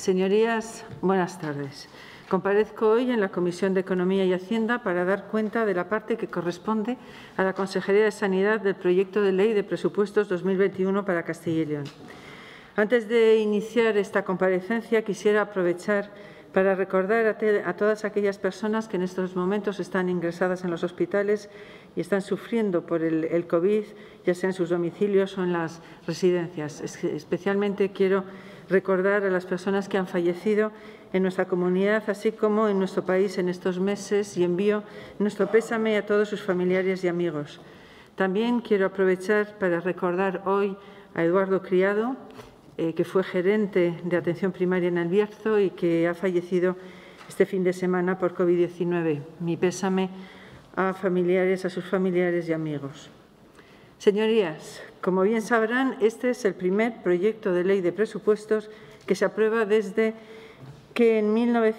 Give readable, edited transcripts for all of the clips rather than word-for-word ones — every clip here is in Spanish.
Señorías, buenas tardes. Comparezco hoy en la Comisión de Economía y Hacienda para dar cuenta de la parte que corresponde a la Consejería de Sanidad del proyecto de Ley de Presupuestos 2021 para Castilla y León. Antes de iniciar esta comparecencia, quisiera aprovechar para recordar a todas aquellas personas que en estos momentos están ingresadas en los hospitales y están sufriendo por el COVID, ya sea en sus domicilios o en las residencias. Especialmente quiero recordar a las personas que han fallecido en nuestra comunidad, así como en nuestro país en estos meses, y envío nuestro pésame a todos sus familiares y amigos. También quiero aprovechar para recordar hoy a Eduardo Criado, que fue gerente de atención primaria en El Bierzo y que ha fallecido este fin de semana por COVID-19. Mi pésame a sus familiares y amigos. Señorías, como bien sabrán, este es el primer proyecto de ley de presupuestos que se aprueba desde que en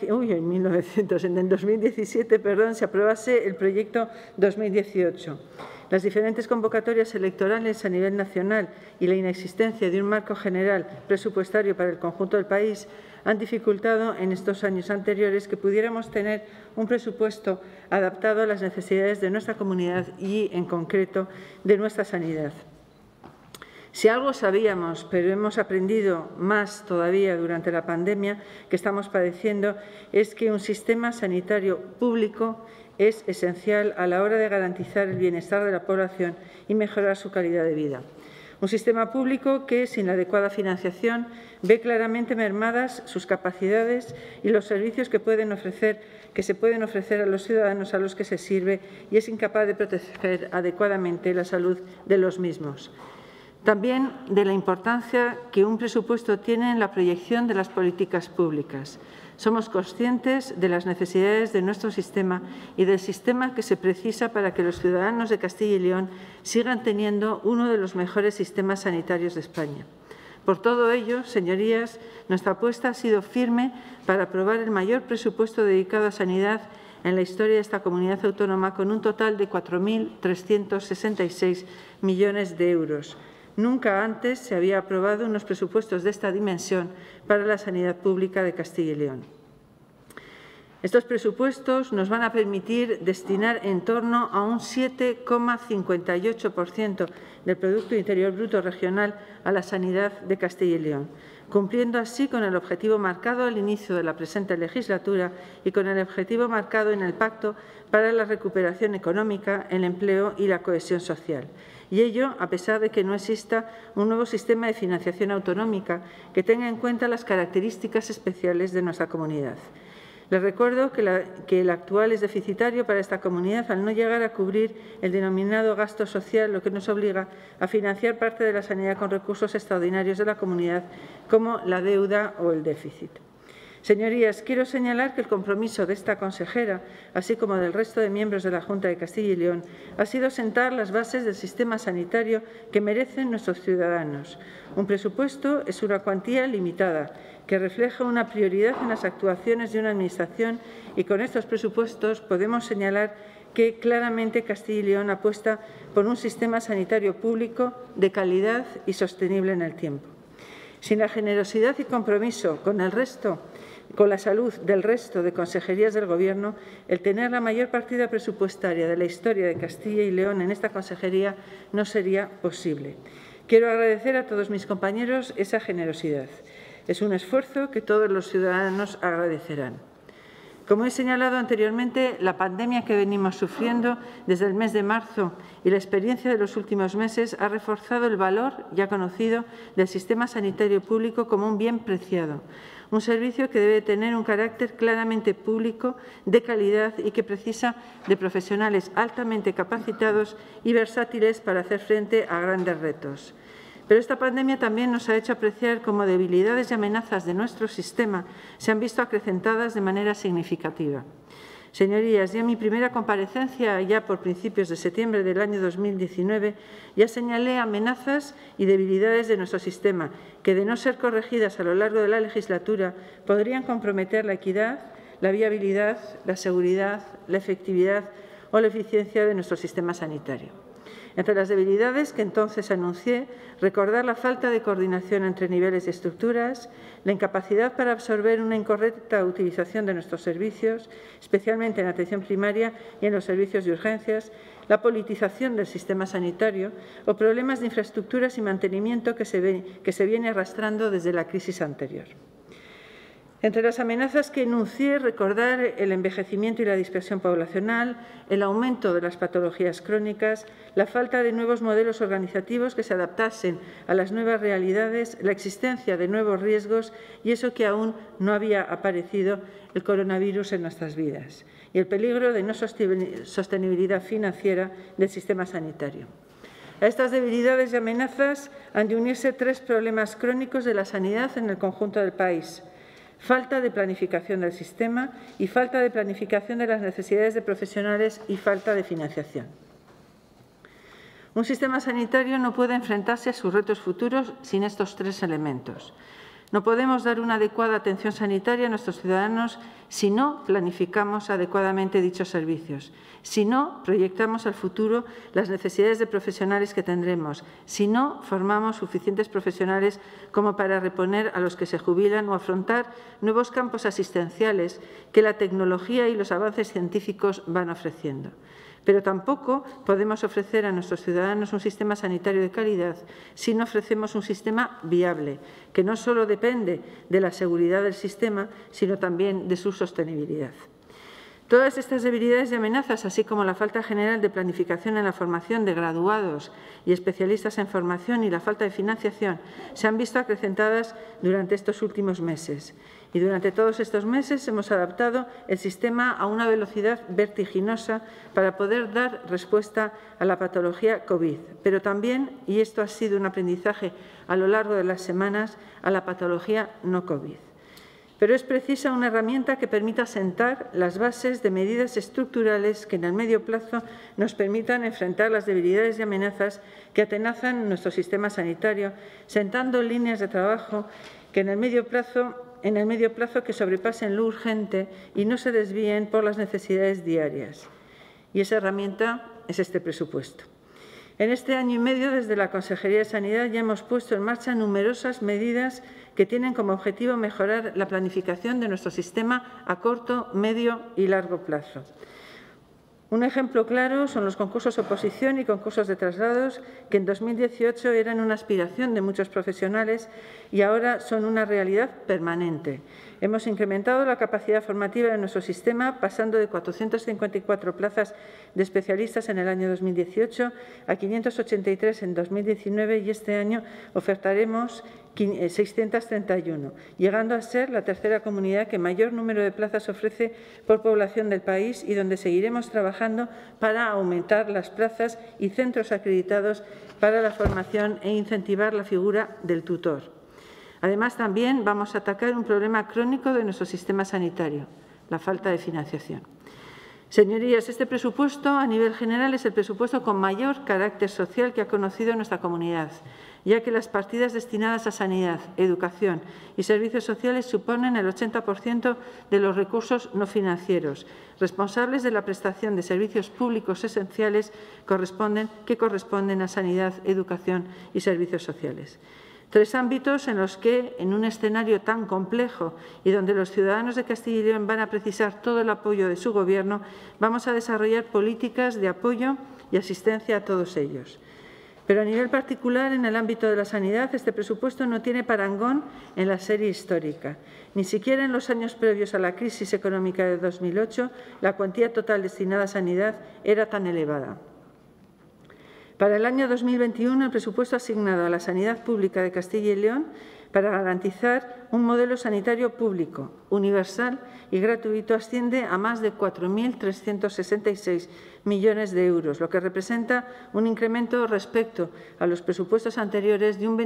2017 se aprobase el proyecto 2018. Las diferentes convocatorias electorales a nivel nacional y la inexistencia de un marco general presupuestario para el conjunto del país han dificultado en estos años anteriores que pudiéramos tener un presupuesto adaptado a las necesidades de nuestra comunidad y, en concreto, de nuestra sanidad. Si algo sabíamos, pero hemos aprendido más todavía durante la pandemia que estamos padeciendo, es que un sistema sanitario público es esencial a la hora de garantizar el bienestar de la población y mejorar su calidad de vida. Un sistema público que, sin la adecuada financiación, ve claramente mermadas sus capacidades y los servicios que se pueden ofrecer a los ciudadanos a los que se sirve y es incapaz de proteger adecuadamente la salud de los mismos. También de la importancia que un presupuesto tiene en la proyección de las políticas públicas. Somos conscientes de las necesidades de nuestro sistema y del sistema que se precisa para que los ciudadanos de Castilla y León sigan teniendo uno de los mejores sistemas sanitarios de España. Por todo ello, señorías, nuestra apuesta ha sido firme para aprobar el mayor presupuesto dedicado a sanidad en la historia de esta comunidad autónoma, con un total de 4.366 millones de euros. Nunca antes se había aprobado unos presupuestos de esta dimensión para la sanidad pública de Castilla y León. Estos presupuestos nos van a permitir destinar en torno a un 7,58% del Producto Interior Bruto regional a la sanidad de Castilla y León, cumpliendo así con el objetivo marcado al inicio de la presente legislatura y con el objetivo marcado en el Pacto para la Recuperación Económica, el Empleo y la Cohesión Social. Y ello a pesar de que no exista un nuevo sistema de financiación autonómica que tenga en cuenta las características especiales de nuestra comunidad. Les recuerdo que el actual es deficitario para esta comunidad al no llegar a cubrir el denominado gasto social, lo que nos obliga a financiar parte de la sanidad con recursos extraordinarios de la comunidad, como la deuda o el déficit. Señorías, quiero señalar que el compromiso de esta consejera, así como del resto de miembros de la Junta de Castilla y León, ha sido sentar las bases del sistema sanitario que merecen nuestros ciudadanos. Un presupuesto es una cuantía limitada que refleja una prioridad en las actuaciones de una Administración y con estos presupuestos podemos señalar que claramente Castilla y León apuesta por un sistema sanitario público de calidad y sostenible en el tiempo. Sin la generosidad y compromiso con la salud del resto de consejerías del Gobierno, el tener la mayor partida presupuestaria de la historia de Castilla y León en esta consejería no sería posible. Quiero agradecer a todos mis compañeros esa generosidad. Es un esfuerzo que todos los ciudadanos agradecerán. Como he señalado anteriormente, la pandemia que venimos sufriendo desde el mes de marzo y la experiencia de los últimos meses ha reforzado el valor ya conocido del sistema sanitario público como un bien preciado, un servicio que debe tener un carácter claramente público, de calidad y que precisa de profesionales altamente capacitados y versátiles para hacer frente a grandes retos. Pero esta pandemia también nos ha hecho apreciar cómo debilidades y amenazas de nuestro sistema se han visto acrecentadas de manera significativa. Señorías, ya en mi primera comparecencia, ya por principios de septiembre del año 2019, ya señalé amenazas y debilidades de nuestro sistema que, de no ser corregidas a lo largo de la legislatura, podrían comprometer la equidad, la viabilidad, la seguridad, la efectividad o la eficiencia de nuestro sistema sanitario. Entre las debilidades que entonces anuncié, recordar la falta de coordinación entre niveles y estructuras, la incapacidad para absorber una incorrecta utilización de nuestros servicios, especialmente en atención primaria y en los servicios de urgencias, la politización del sistema sanitario o problemas de infraestructuras y mantenimiento que se viene arrastrando desde la crisis anterior. Entre las amenazas que enuncié, recordar el envejecimiento y la dispersión poblacional, el aumento de las patologías crónicas, la falta de nuevos modelos organizativos que se adaptasen a las nuevas realidades, la existencia de nuevos riesgos y eso que aún no había aparecido, el coronavirus en nuestras vidas, y el peligro de no sostenibilidad financiera del sistema sanitario. A estas debilidades y amenazas han de unirse tres problemas crónicos de la sanidad en el conjunto del país: falta de planificación del sistema y falta de planificación de las necesidades de profesionales y falta de financiación. Un sistema sanitario no puede enfrentarse a sus retos futuros sin estos tres elementos. No podemos dar una adecuada atención sanitaria a nuestros ciudadanos si no planificamos adecuadamente dichos servicios, si no proyectamos al futuro las necesidades de profesionales que tendremos, si no formamos suficientes profesionales como para reponer a los que se jubilan o afrontar nuevos campos asistenciales que la tecnología y los avances científicos van ofreciendo. Pero tampoco podemos ofrecer a nuestros ciudadanos un sistema sanitario de calidad si no ofrecemos un sistema viable, que no solo depende de la seguridad del sistema, sino también de su sostenibilidad. Todas estas debilidades y amenazas, así como la falta general de planificación en la formación de graduados y especialistas en formación y la falta de financiación, se han visto acrecentadas durante estos últimos meses. Y durante todos estos meses hemos adaptado el sistema a una velocidad vertiginosa para poder dar respuesta a la patología COVID, pero también, y esto ha sido un aprendizaje a lo largo de las semanas, a la patología no COVID. Pero es precisa una herramienta que permita sentar las bases de medidas estructurales que en el medio plazo nos permitan enfrentar las debilidades y amenazas que atenazan nuestro sistema sanitario, sentando líneas de trabajo que en el medio plazo que sobrepasen lo urgente y no se desvíen por las necesidades diarias. Y esa herramienta es este presupuesto. En este año y medio, desde la Consejería de Sanidad, ya hemos puesto en marcha numerosas medidas que tienen como objetivo mejorar la planificación de nuestro sistema a corto, medio y largo plazo. Un ejemplo claro son los concursos oposición y concursos de traslados, que en 2018 eran una aspiración de muchos profesionales y ahora son una realidad permanente. Hemos incrementado la capacidad formativa de nuestro sistema, pasando de 454 plazas de especialistas en el año 2018 a 583 en 2019 y este año ofertaremos 631, llegando a ser la tercera comunidad que mayor número de plazas ofrece por población del país y donde seguiremos trabajando para aumentar las plazas y centros acreditados para la formación e incentivar la figura del tutor. Además, también vamos a atacar un problema crónico de nuestro sistema sanitario, la falta de financiación. Señorías, este presupuesto, a nivel general, es el presupuesto con mayor carácter social que ha conocido nuestra comunidad, ya que las partidas destinadas a sanidad, educación y servicios sociales suponen el 80% de los recursos no financieros, responsables de la prestación de servicios públicos esenciales que corresponden a sanidad, educación y servicios sociales. Tres ámbitos en los que, en un escenario tan complejo y donde los ciudadanos de Castilla y León van a precisar todo el apoyo de su Gobierno, vamos a desarrollar políticas de apoyo y asistencia a todos ellos. Pero a nivel particular, en el ámbito de la sanidad, este presupuesto no tiene parangón en la serie histórica. Ni siquiera en los años previos a la crisis económica de 2008, la cuantía total destinada a sanidad era tan elevada. Para el año 2021, el presupuesto asignado a la sanidad pública de Castilla y León para garantizar un modelo sanitario público, universal y gratuito asciende a más de 4.366 millones de euros, lo que representa un incremento respecto a los presupuestos anteriores de un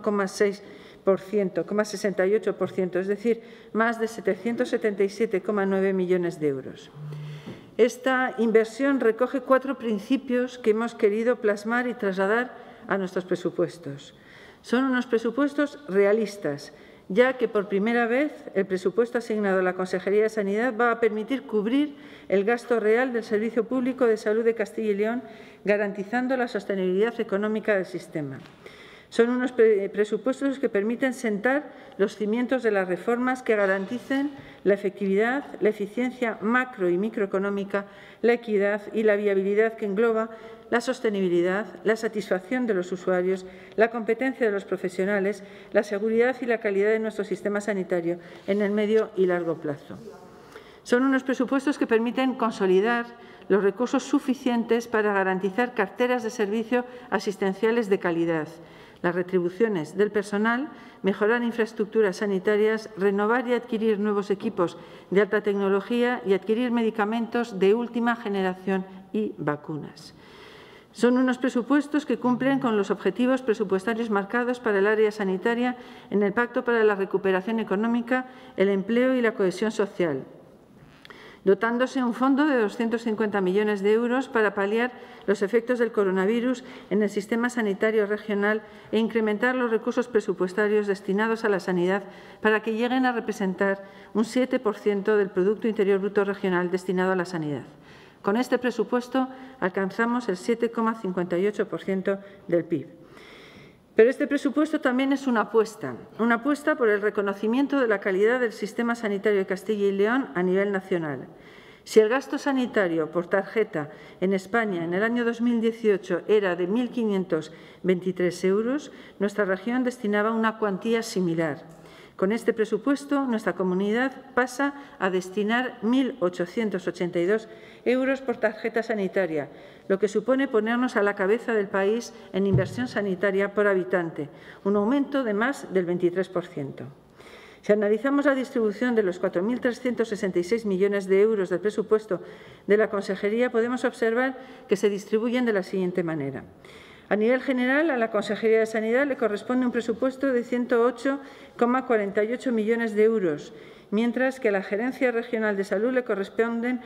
21,68%, es decir, más de 777,9 millones de euros. Esta inversión recoge 4 principios que hemos querido plasmar y trasladar a nuestros presupuestos. Son unos presupuestos realistas ya que por primera vez el presupuesto asignado a la Consejería de Sanidad va a permitir cubrir el gasto real del Servicio Público de Salud de Castilla y León, garantizando la sostenibilidad económica del sistema. Son unos presupuestos que permiten sentar los cimientos de las reformas que garanticen la efectividad, la eficiencia macro y microeconómica, la equidad y la viabilidad que engloba la sostenibilidad, la satisfacción de los usuarios, la competencia de los profesionales, la seguridad y la calidad de nuestro sistema sanitario en el medio y largo plazo. Son unos presupuestos que permiten consolidar los recursos suficientes para garantizar carteras de servicio asistenciales de calidad, las retribuciones del personal, mejorar infraestructuras sanitarias, renovar y adquirir nuevos equipos de alta tecnología y adquirir medicamentos de última generación y vacunas. Son unos presupuestos que cumplen con los objetivos presupuestarios marcados para el área sanitaria en el Pacto para la Recuperación Económica, el Empleo y la Cohesión Social, dotándose un fondo de 250 millones de euros para paliar los efectos del coronavirus en el sistema sanitario regional e incrementar los recursos presupuestarios destinados a la sanidad para que lleguen a representar un 7% del Producto Interior Bruto regional destinado a la sanidad. Con este presupuesto alcanzamos el 7,58% del PIB. Pero este presupuesto también es una apuesta por el reconocimiento de la calidad del sistema sanitario de Castilla y León a nivel nacional. Si el gasto sanitario por tarjeta en España en el año 2018 era de 1.523 euros, nuestra región destinaba una cuantía similar. Con este presupuesto, nuestra comunidad pasa a destinar 1.882 euros por tarjeta sanitaria, lo que supone ponernos a la cabeza del país en inversión sanitaria por habitante, un aumento de más del 23%. Si analizamos la distribución de los 4.366 millones de euros del presupuesto de la Consejería, podemos observar que se distribuyen de la siguiente manera. A nivel general, a la Consejería de Sanidad le corresponde un presupuesto de 108,48 millones de euros, mientras que a la Gerencia Regional de Salud le corresponden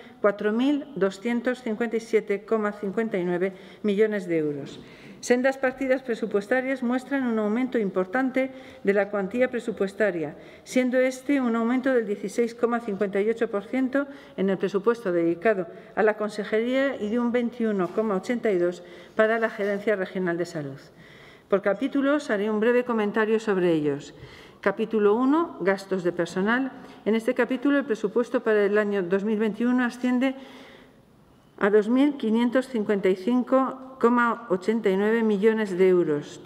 4.257,59 millones de euros. Sendas partidas presupuestarias muestran un aumento importante de la cuantía presupuestaria, siendo este un aumento del 16,58% en el presupuesto dedicado a la Consejería y de un 21,82% para la Gerencia Regional de Salud. Por capítulos haré un breve comentario sobre ellos. Capítulo 1, gastos de personal. En este capítulo el presupuesto para el año 2021 asciende a 2.555,89 millones de euros,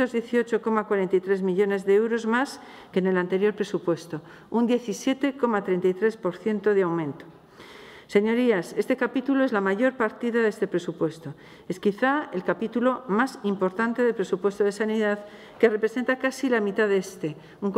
318,43 millones de euros más que en el anterior presupuesto, un 17,33% de aumento. Señorías, este capítulo es la mayor partida de este presupuesto. Es quizá el capítulo más importante del presupuesto de sanidad, que representa casi la mitad de este, un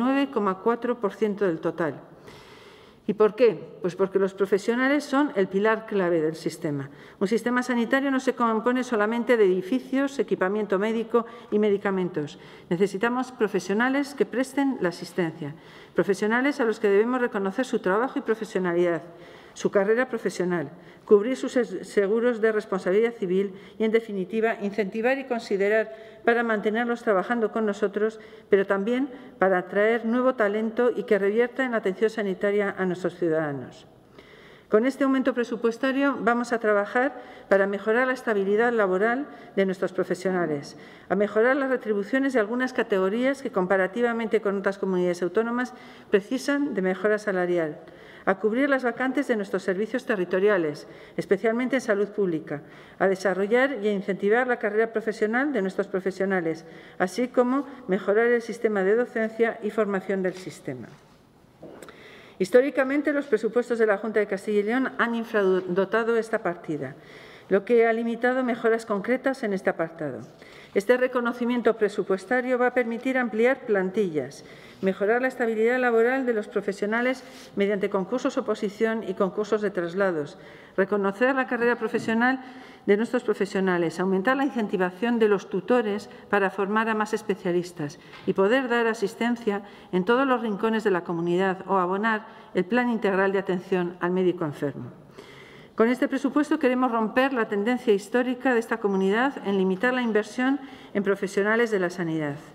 49,4% del total. ¿Y por qué? Pues porque los profesionales son el pilar clave del sistema. Un sistema sanitario no se compone solamente de edificios, equipamiento médico y medicamentos. Necesitamos profesionales que presten la asistencia, profesionales a los que debemos reconocer su trabajo y profesionalidad, su carrera profesional, cubrir sus seguros de responsabilidad civil y, en definitiva, incentivar y considerar para mantenerlos trabajando con nosotros, pero también para atraer nuevo talento y que revierta en la atención sanitaria a nuestros ciudadanos. Con este aumento presupuestario vamos a trabajar para mejorar la estabilidad laboral de nuestros profesionales, a mejorar las retribuciones de algunas categorías que, comparativamente con otras comunidades autónomas, precisan de mejora salarial, a cubrir las vacantes de nuestros servicios territoriales, especialmente en salud pública, a desarrollar y a incentivar la carrera profesional de nuestros profesionales, así como mejorar el sistema de docencia y formación del sistema. Históricamente, los presupuestos de la Junta de Castilla y León han infradotado esta partida, lo que ha limitado mejoras concretas en este apartado. Este reconocimiento presupuestario va a permitir ampliar plantillas, mejorar la estabilidad laboral de los profesionales mediante concursos oposición y concursos de traslados, reconocer la carrera profesional de nuestros profesionales, aumentar la incentivación de los tutores para formar a más especialistas y poder dar asistencia en todos los rincones de la comunidad o abonar el plan integral de atención al médico enfermo. Con este presupuesto queremos romper la tendencia histórica de esta comunidad en limitar la inversión en profesionales de la sanidad.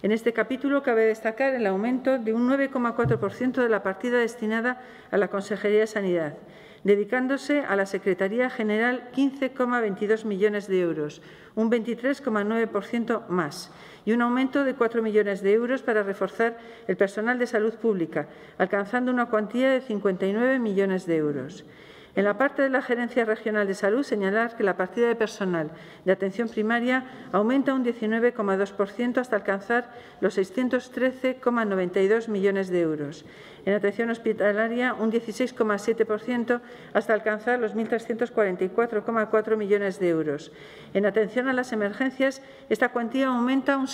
En este capítulo cabe destacar el aumento de un 9,4% de la partida destinada a la Consejería de Sanidad, dedicándose a la Secretaría General 15,22 millones de euros, un 23,9% más, y un aumento de 4 millones de euros para reforzar el personal de salud pública, alcanzando una cuantía de 59 millones de euros. En la parte de la Gerencia Regional de Salud, señalar que la partida de personal de atención primaria aumenta un 19,2% hasta alcanzar los 613,92 millones de euros. En atención hospitalaria, un 16,7% hasta alcanzar los 1.344,4 millones de euros. En atención a las emergencias, esta cuantía aumenta un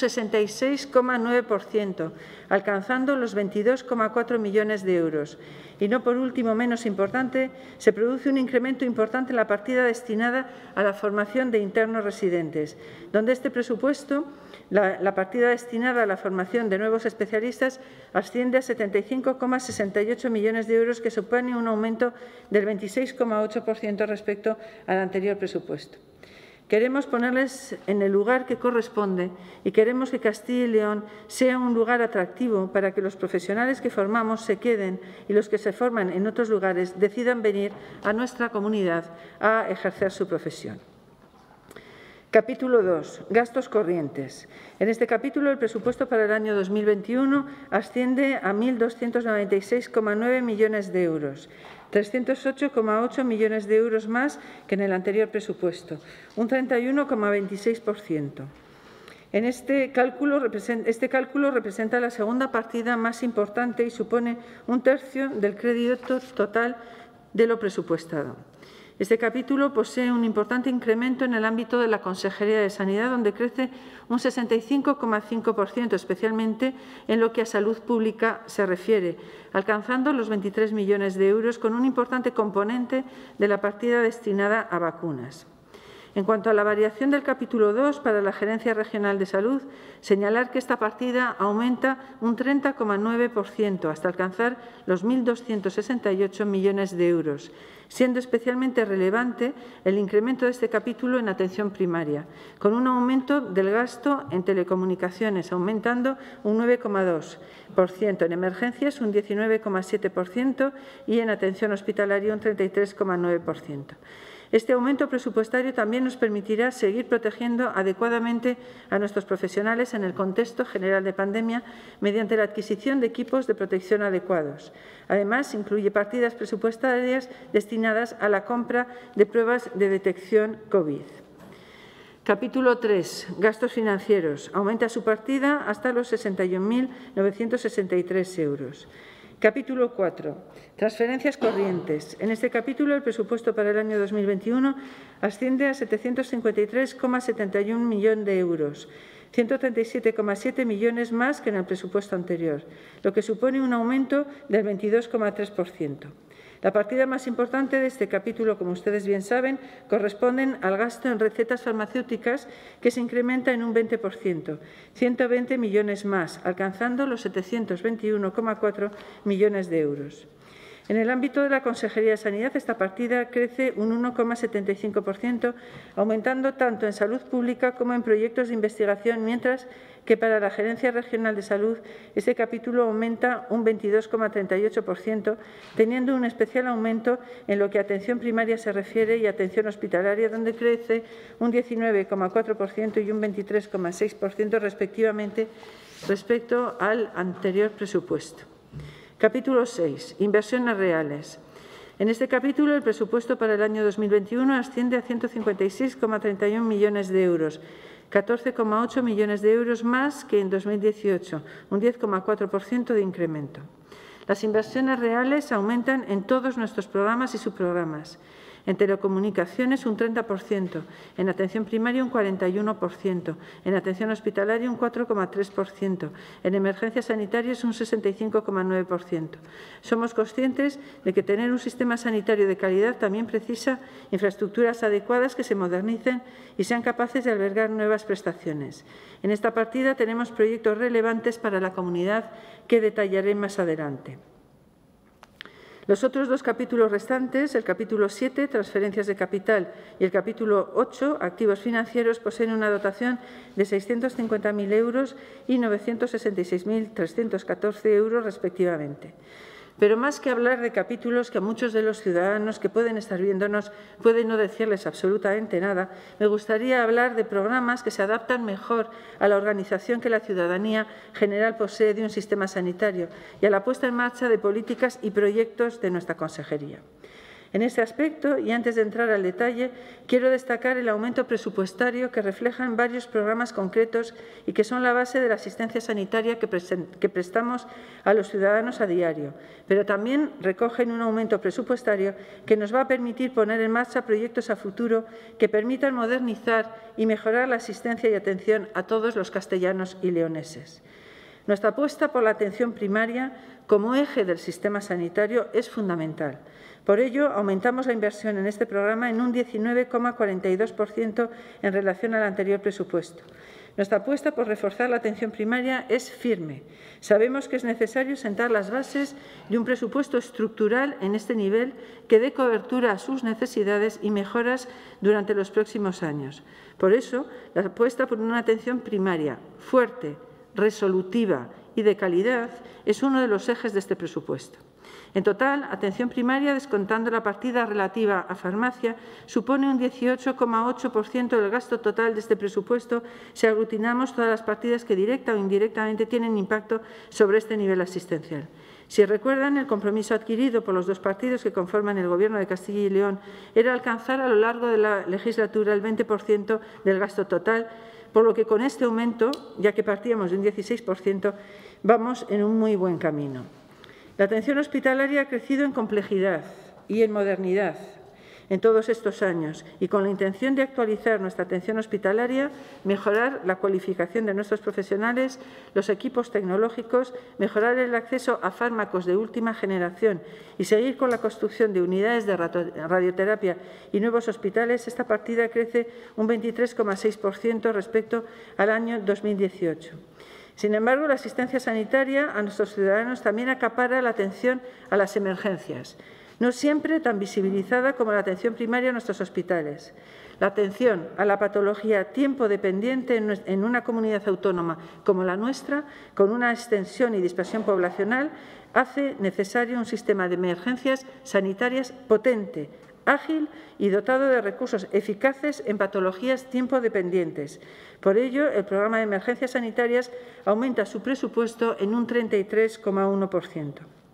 66,9%, alcanzando los 22,4 millones de euros. Y no por último, menos importante, se produce un incremento importante en la partida destinada a la formación de internos residentes, donde este presupuesto, la partida destinada a la formación de nuevos especialistas, asciende a 75,68 millones de euros, que supone un aumento del 26,8% respecto al anterior presupuesto. Queremos ponerles en el lugar que corresponde y queremos que Castilla y León sea un lugar atractivo para que los profesionales que formamos se queden y los que se forman en otros lugares decidan venir a nuestra comunidad a ejercer su profesión. Capítulo 2. Gastos corrientes. En este capítulo, el presupuesto para el año 2021 asciende a 1.296,9 millones de euros, 308,8 millones de euros más que en el anterior presupuesto, un 31,26%. Este cálculo representa la segunda partida más importante y supone un tercio del crédito total de lo presupuestado. Este capítulo posee un importante incremento en el ámbito de la Consejería de Sanidad, donde crece un 65,5%, especialmente en lo que a salud pública se refiere, alcanzando los 23 millones de euros, con un importante componente de la partida destinada a vacunas. En cuanto a la variación del capítulo 2 para la Gerencia Regional de Salud, señalar que esta partida aumenta un 30,9% hasta alcanzar los 1.268 millones de euros, siendo especialmente relevante el incremento de este capítulo en atención primaria, con un aumento del gasto en telecomunicaciones, aumentando un 9,2%, en emergencias un 19,7% y en atención hospitalaria un 33,9%. Este aumento presupuestario también nos permitirá seguir protegiendo adecuadamente a nuestros profesionales en el contexto general de pandemia mediante la adquisición de equipos de protección adecuados. Además, incluye partidas presupuestarias destinadas a la compra de pruebas de detección COVID. Capítulo 3. Gastos financieros. Aumenta su partida hasta los 61.963 euros. Capítulo 4. Transferencias corrientes. En este capítulo, el presupuesto para el año 2021 asciende a 753,71 millones de euros, 137,7 millones más que en el presupuesto anterior, lo que supone un aumento del 22,3%. La partida más importante de este capítulo, como ustedes bien saben, corresponden al gasto en recetas farmacéuticas, que se incrementa en un 20%, 120 millones más, alcanzando los 721,4 millones de euros. En el ámbito de la Consejería de Sanidad, esta partida crece un 1,75%, aumentando tanto en salud pública como en proyectos de investigación, mientras que para la Gerencia Regional de Salud este capítulo aumenta un 22,38%, teniendo un especial aumento en lo que a atención primaria se refiere y atención hospitalaria, donde crece un 19,4% y un 23,6% respectivamente respecto al anterior presupuesto. Capítulo 6. Inversiones reales. En este capítulo, el presupuesto para el año 2021 asciende a 156,31 millones de euros, 14,8 millones de euros más que en 2018, un 10,4% de incremento. Las inversiones reales aumentan en todos nuestros programas y subprogramas. En telecomunicaciones un 30%, en atención primaria un 41%, en atención hospitalaria un 4,3%, en emergencias sanitarias un 65,9%. Somos conscientes de que tener un sistema sanitario de calidad también precisa infraestructuras adecuadas que se modernicen y sean capaces de albergar nuevas prestaciones. En esta partida tenemos proyectos relevantes para la comunidad que detallaré más adelante. Los otros dos capítulos restantes, el capítulo 7, transferencias de capital, y el capítulo 8, activos financieros, poseen una dotación de 650.000 euros y 966.314 euros respectivamente. Pero más que hablar de capítulos que a muchos de los ciudadanos que pueden estar viéndonos pueden no decirles absolutamente nada, me gustaría hablar de programas que se adaptan mejor a la organización que la ciudadanía general posee de un sistema sanitario y a la puesta en marcha de políticas y proyectos de nuestra consejería. En este aspecto, y antes de entrar al detalle, quiero destacar el aumento presupuestario que reflejan varios programas concretos y que son la base de la asistencia sanitaria que prestamos a los ciudadanos a diario, pero también recogen un aumento presupuestario que nos va a permitir poner en marcha proyectos a futuro que permitan modernizar y mejorar la asistencia y atención a todos los castellanos y leoneses. Nuestra apuesta por la atención primaria como eje del sistema sanitario es fundamental. Por ello, aumentamos la inversión en este programa en un 19,42% en relación al anterior presupuesto. Nuestra apuesta por reforzar la atención primaria es firme. Sabemos que es necesario sentar las bases de un presupuesto estructural en este nivel que dé cobertura a sus necesidades y mejoras durante los próximos años. Por eso, la apuesta por una atención primaria fuerte, resolutiva y de calidad es uno de los ejes de este presupuesto. En total, atención primaria, descontando la partida relativa a farmacia, supone un 18,8% del gasto total de este presupuesto si aglutinamos todas las partidas que directa o indirectamente tienen impacto sobre este nivel asistencial. Si recuerdan, el compromiso adquirido por los dos partidos que conforman el Gobierno de Castilla y León era alcanzar a lo largo de la legislatura el 20% del gasto total, por lo que con este aumento, ya que partíamos de un 16%, vamos en un muy buen camino. La atención hospitalaria ha crecido en complejidad y en modernidad en todos estos años y con la intención de actualizar nuestra atención hospitalaria, mejorar la cualificación de nuestros profesionales, los equipos tecnológicos, mejorar el acceso a fármacos de última generación y seguir con la construcción de unidades de radioterapia y nuevos hospitales, esta partida crece un 23,6% respecto al año 2018. Sin embargo, la asistencia sanitaria a nuestros ciudadanos también acapara la atención a las emergencias, no siempre tan visibilizada como la atención primaria en nuestros hospitales. La atención a la patología tiempo dependiente en una comunidad autónoma como la nuestra, con una extensión y dispersión poblacional, hace necesario un sistema de emergencias sanitarias potente, ágil y dotado de recursos eficaces en patologías tiempo dependientes. Por ello, el programa de emergencias sanitarias aumenta su presupuesto en un 33,1%.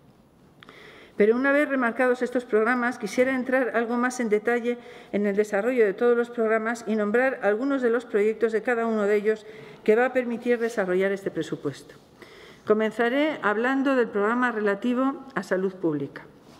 Pero una vez remarcados estos programas, quisiera entrar algo más en detalle en el desarrollo de todos los programas y nombrar algunos de los proyectos de cada uno de ellos que va a permitir desarrollar este presupuesto. Comenzaré hablando del programa relativo a salud pública.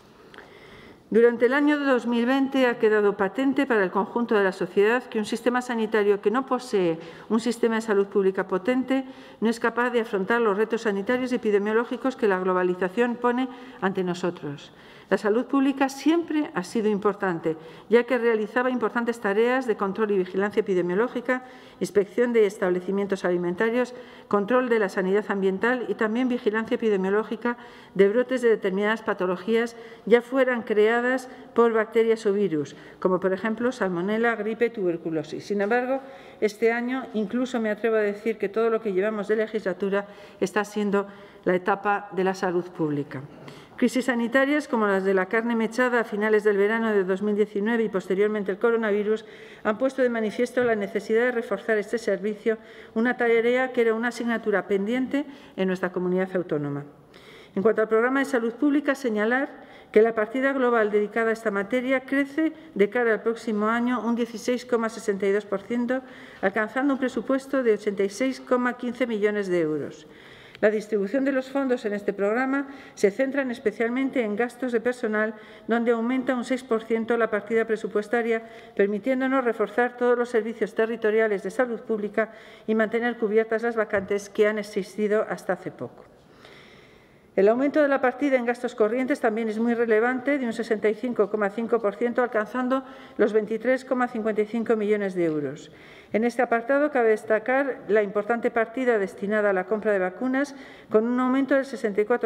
Durante el año 2020 ha quedado patente para el conjunto de la sociedad que un sistema sanitario que no posee un sistema de salud pública potente no es capaz de afrontar los retos sanitarios y epidemiológicos que la globalización pone ante nosotros. La salud pública siempre ha sido importante, ya que realizaba importantes tareas de control y vigilancia epidemiológica, inspección de establecimientos alimentarios, control de la sanidad ambiental y también vigilancia epidemiológica de brotes de determinadas patologías, ya fueran creadas por bacterias o virus, como por ejemplo salmonela, gripe, tuberculosis. Sin embargo, este año incluso me atrevo a decir que todo lo que llevamos de legislatura está siendo la etapa de la salud pública. Crisis sanitarias como las de la carne mechada a finales del verano de 2019 y posteriormente el coronavirus han puesto de manifiesto la necesidad de reforzar este servicio, una tarea que era una asignatura pendiente en nuestra comunidad autónoma. En cuanto al programa de salud pública, señalar que la partida global dedicada a esta materia crece de cara al próximo año un 16,62%, alcanzando un presupuesto de 86,15 millones de euros. La distribución de los fondos en este programa se centra especialmente en gastos de personal, donde aumenta un 6% la partida presupuestaria, permitiéndonos reforzar todos los servicios territoriales de salud pública y mantener cubiertas las vacantes que han existido hasta hace poco. El aumento de la partida en gastos corrientes también es muy relevante, de un 65,5%, alcanzando los 23,55 millones de euros. En este apartado cabe destacar la importante partida destinada a la compra de vacunas, con un aumento del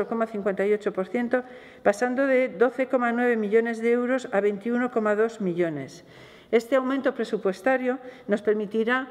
64,58%, pasando de 12,9 millones de euros a 21,2 millones. Este aumento presupuestario nos permitirá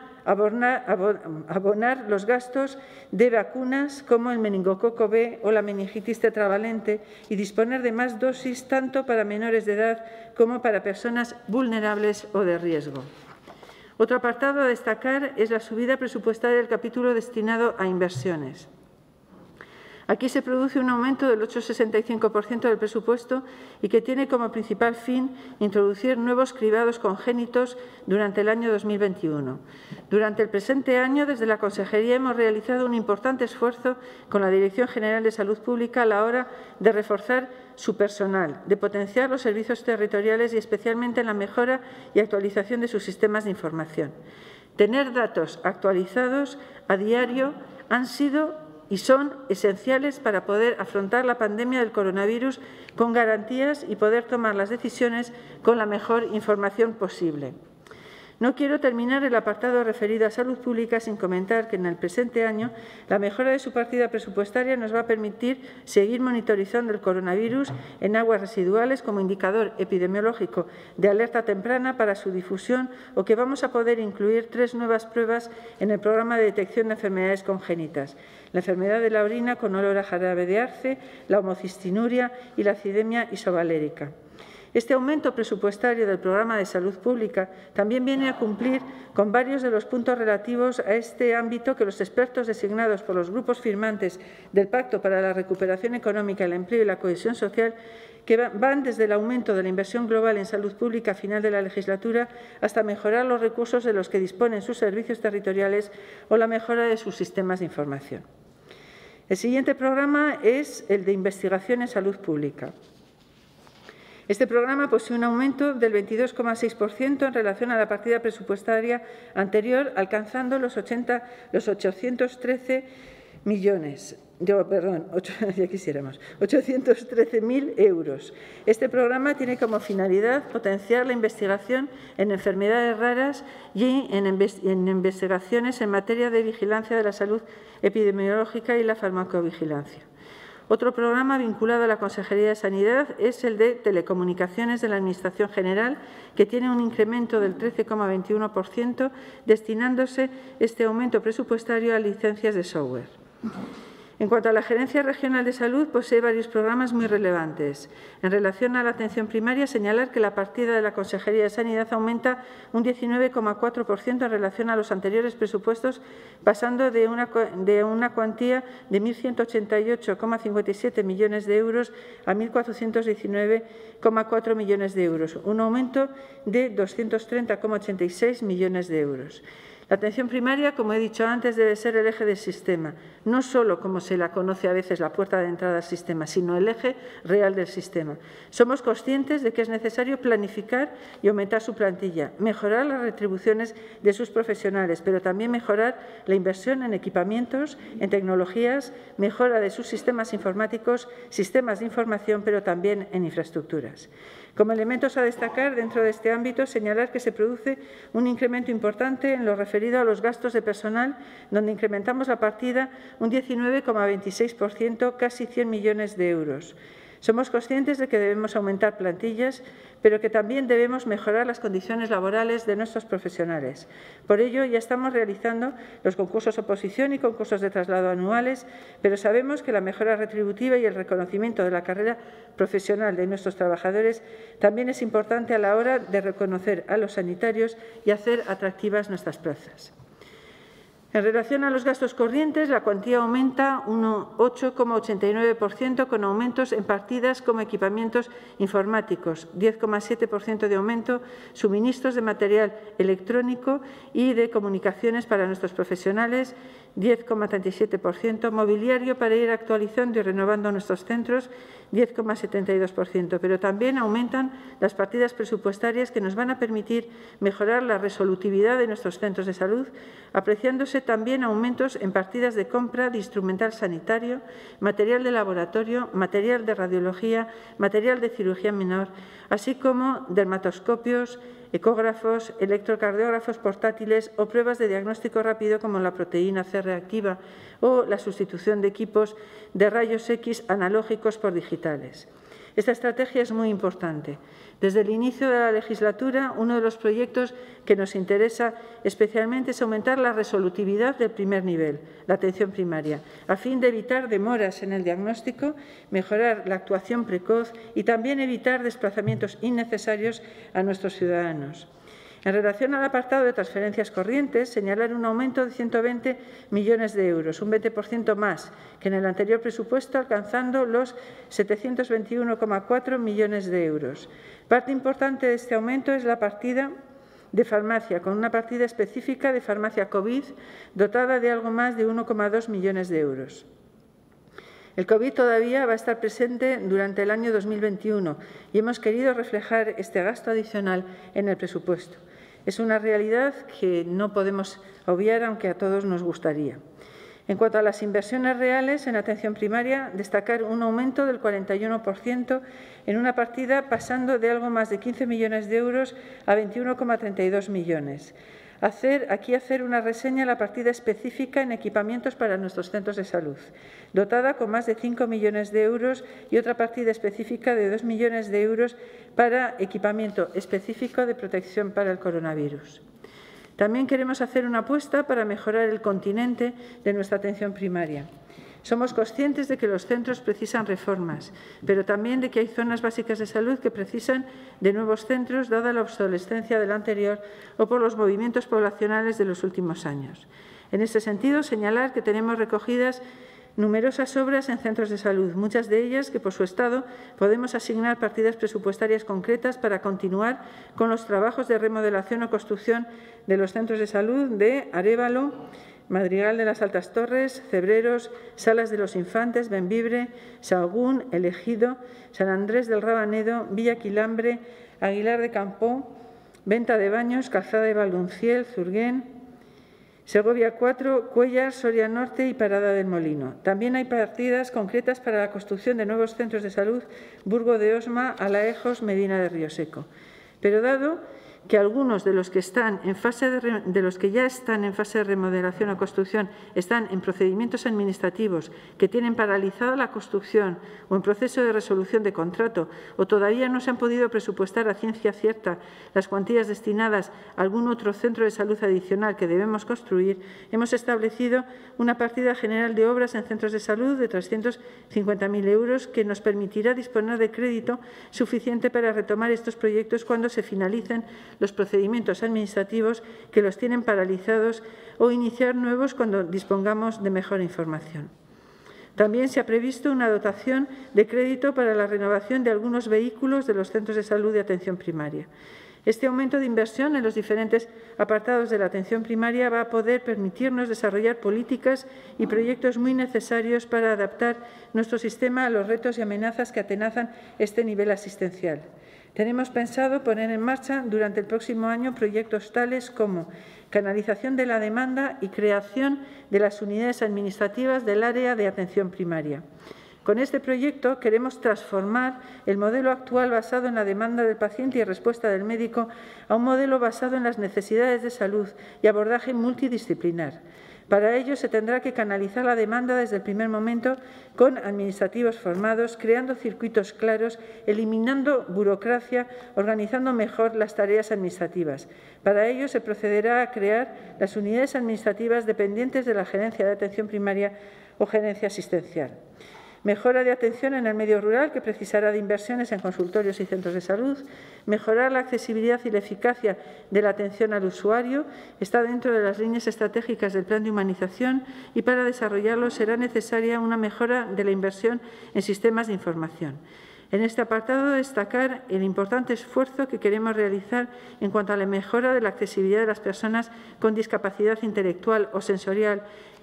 abonar los gastos de vacunas como el meningococo B o la meningitis tetravalente y disponer de más dosis tanto para menores de edad como para personas vulnerables o de riesgo. Otro apartado a destacar es la subida presupuestaria del capítulo destinado a inversiones. Aquí se produce un aumento del 8,65% del presupuesto y que tiene como principal fin introducir nuevos cribados congénitos durante el año 2021. Durante el presente año, desde la Consejería hemos realizado un importante esfuerzo con la Dirección General de Salud Pública a la hora de reforzar su personal, de potenciar los servicios territoriales y especialmente en la mejora y actualización de sus sistemas de información. Tener datos actualizados a diario han sido y son esenciales para poder afrontar la pandemia del coronavirus con garantías y poder tomar las decisiones con la mejor información posible. No quiero terminar el apartado referido a salud pública sin comentar que en el presente año la mejora de su partida presupuestaria nos va a permitir seguir monitorizando el coronavirus en aguas residuales como indicador epidemiológico de alerta temprana para su difusión o que vamos a poder incluir 3 nuevas pruebas en el programa de detección de enfermedades congénitas: la enfermedad de la orina con olor a jarabe de arce, la homocistinuria y la acidemia isovalérica. Este aumento presupuestario del programa de salud pública también viene a cumplir con varios de los puntos relativos a este ámbito que los expertos designados por los grupos firmantes del Pacto para la Recuperación Económica, el Empleo y la Cohesión Social, que van desde el aumento de la inversión global en salud pública a final de la legislatura hasta mejorar los recursos de los que disponen sus servicios territoriales o la mejora de sus sistemas de información. El siguiente programa es el de investigación en salud pública. Este programa posee un aumento del 22,6% en relación a la partida presupuestaria anterior, alcanzando los 813 millones. 813.000 euros. Este programa tiene como finalidad potenciar la investigación en enfermedades raras y en investigaciones en materia de vigilancia de la salud epidemiológica y la farmacovigilancia. Otro programa vinculado a la Consejería de Sanidad es el de Telecomunicaciones de la Administración General, que tiene un incremento del 13,21%, destinándose este aumento presupuestario a licencias de software. En cuanto a la Gerencia Regional de Salud, posee varios programas muy relevantes. En relación a la atención primaria, señalar que la partida de la Consejería de Sanidad aumenta un 19,4% en relación a los anteriores presupuestos, pasando de una cuantía de 1.188,57 millones de euros a 1.419,4 millones de euros, un aumento de 230,86 millones de euros. La atención primaria, como he dicho antes, debe ser el eje del sistema, no solo como se la conoce a veces la puerta de entrada al sistema, sino el eje real del sistema. Somos conscientes de que es necesario planificar y aumentar su plantilla, mejorar las retribuciones de sus profesionales, pero también mejorar la inversión en equipamientos, en tecnologías, mejora de sus sistemas informáticos, sistemas de información, pero también en infraestructuras. Como elementos a destacar dentro de este ámbito, señalar que se produce un incremento importante en lo referido a los gastos de personal, donde incrementamos la partida un 19,26%, casi 100 millones de euros. Somos conscientes de que debemos aumentar plantillas, pero que también debemos mejorar las condiciones laborales de nuestros profesionales. Por ello, ya estamos realizando los concursos oposición y concursos de traslado anuales, pero sabemos que la mejora retributiva y el reconocimiento de la carrera profesional de nuestros trabajadores también es importante a la hora de reconocer a los sanitarios y hacer atractivas nuestras plazas. En relación a los gastos corrientes, la cuantía aumenta un 8,89% con aumentos en partidas como equipamientos informáticos, 10,7% de aumento, suministros de material electrónico y de comunicaciones para nuestros profesionales, 10,37%, mobiliario para ir actualizando y renovando nuestros centros, 10,72%, pero también aumentan las partidas presupuestarias que nos van a permitir mejorar la resolutividad de nuestros centros de salud, apreciándose también aumentos en partidas de compra de instrumental sanitario, material de laboratorio, material de radiología, material de cirugía menor, así como dermatoscopios, ecógrafos, electrocardiógrafos portátiles o pruebas de diagnóstico rápido como la proteína C reactiva o la sustitución de equipos de rayos X analógicos por digitales. Esta estrategia es muy importante. Desde el inicio de la legislatura, uno de los proyectos que nos interesa especialmente es aumentar la resolutividad del primer nivel, la atención primaria, a fin de evitar demoras en el diagnóstico, mejorar la actuación precoz y también evitar desplazamientos innecesarios a nuestros ciudadanos. En relación al apartado de transferencias corrientes, señalar un aumento de 120 millones de euros, un 20% más que en el anterior presupuesto, alcanzando los 721,4 millones de euros. Parte importante de este aumento es la partida de farmacia, con una partida específica de farmacia COVID dotada de algo más de 1,2 millones de euros. El COVID todavía va a estar presente durante el año 2021 y hemos querido reflejar este gasto adicional en el presupuesto. Es una realidad que no podemos obviar, aunque a todos nos gustaría. En cuanto a las inversiones reales en atención primaria, destacar un aumento del 41% en una partida pasando de algo más de 15 millones de euros a 21,32 millones. Hacer una reseña de la partida específica en equipamientos para nuestros centros de salud, dotada con más de 5 millones de euros y otra partida específica de 2 millones de euros para equipamiento específico de protección para el coronavirus. También queremos hacer una apuesta para mejorar el continente de nuestra atención primaria. Somos conscientes de que los centros precisan reformas, pero también de que hay zonas básicas de salud que precisan de nuevos centros, dada la obsolescencia del anterior o por los movimientos poblacionales de los últimos años. En este sentido, señalar que tenemos recogidas numerosas obras en centros de salud, muchas de ellas que por su estado podemos asignar partidas presupuestarias concretas para continuar con los trabajos de remodelación o construcción de los centros de salud de Arévalo, Madrigal de las Altas Torres, Cebreros, Salas de los Infantes, Bembibre, Sahagún, El Ejido, San Andrés del Rabanedo, Villa Quilambre, Aguilar de Campoo, Venta de Baños, Calzada de Valdunciel, Zurguén, Segovia 4, Cuéllar, Soria Norte y Parada del Molino. También hay partidas concretas para la construcción de nuevos centros de salud, Burgo de Osma, Alaejos, Medina de Rioseco. Pero dado que algunos de los que ya están en fase de remodelación o construcción están en procedimientos administrativos que tienen paralizada la construcción o en proceso de resolución de contrato o todavía no se han podido presupuestar a ciencia cierta las cuantías destinadas a algún otro centro de salud adicional que debemos construir, hemos establecido una partida general de obras en centros de salud de 350.000 euros que nos permitirá disponer de crédito suficiente para retomar estos proyectos cuando se finalicen los procedimientos administrativos que los tienen paralizados o iniciar nuevos cuando dispongamos de mejor información. También se ha previsto una dotación de crédito para la renovación de algunos vehículos de los centros de salud de atención primaria. Este aumento de inversión en los diferentes apartados de la atención primaria va a poder permitirnos desarrollar políticas y proyectos muy necesarios para adaptar nuestro sistema a los retos y amenazas que atenazan este nivel asistencial. Tenemos pensado poner en marcha durante el próximo año proyectos tales como canalización de la demanda y creación de las unidades administrativas del área de atención primaria. Con este proyecto queremos transformar el modelo actual basado en la demanda del paciente y respuesta del médico a un modelo basado en las necesidades de salud y abordaje multidisciplinar. Para ello se tendrá que canalizar la demanda desde el primer momento con administrativos formados, creando circuitos claros, eliminando burocracia, organizando mejor las tareas administrativas. Para ello se procederá a crear las unidades administrativas dependientes de la Gerencia de Atención Primaria o Gerencia Asistencial. Mejora de atención en el medio rural, que precisará de inversiones en consultorios y centros de salud. Mejorar la accesibilidad y la eficacia de la atención al usuario está dentro de las líneas estratégicas del Plan de Humanización y para desarrollarlo será necesaria una mejora de la inversión en sistemas de información. En este apartado, destacar el importante esfuerzo que queremos realizar en cuanto a la mejora de la accesibilidad de las personas con discapacidad intelectual o sensorial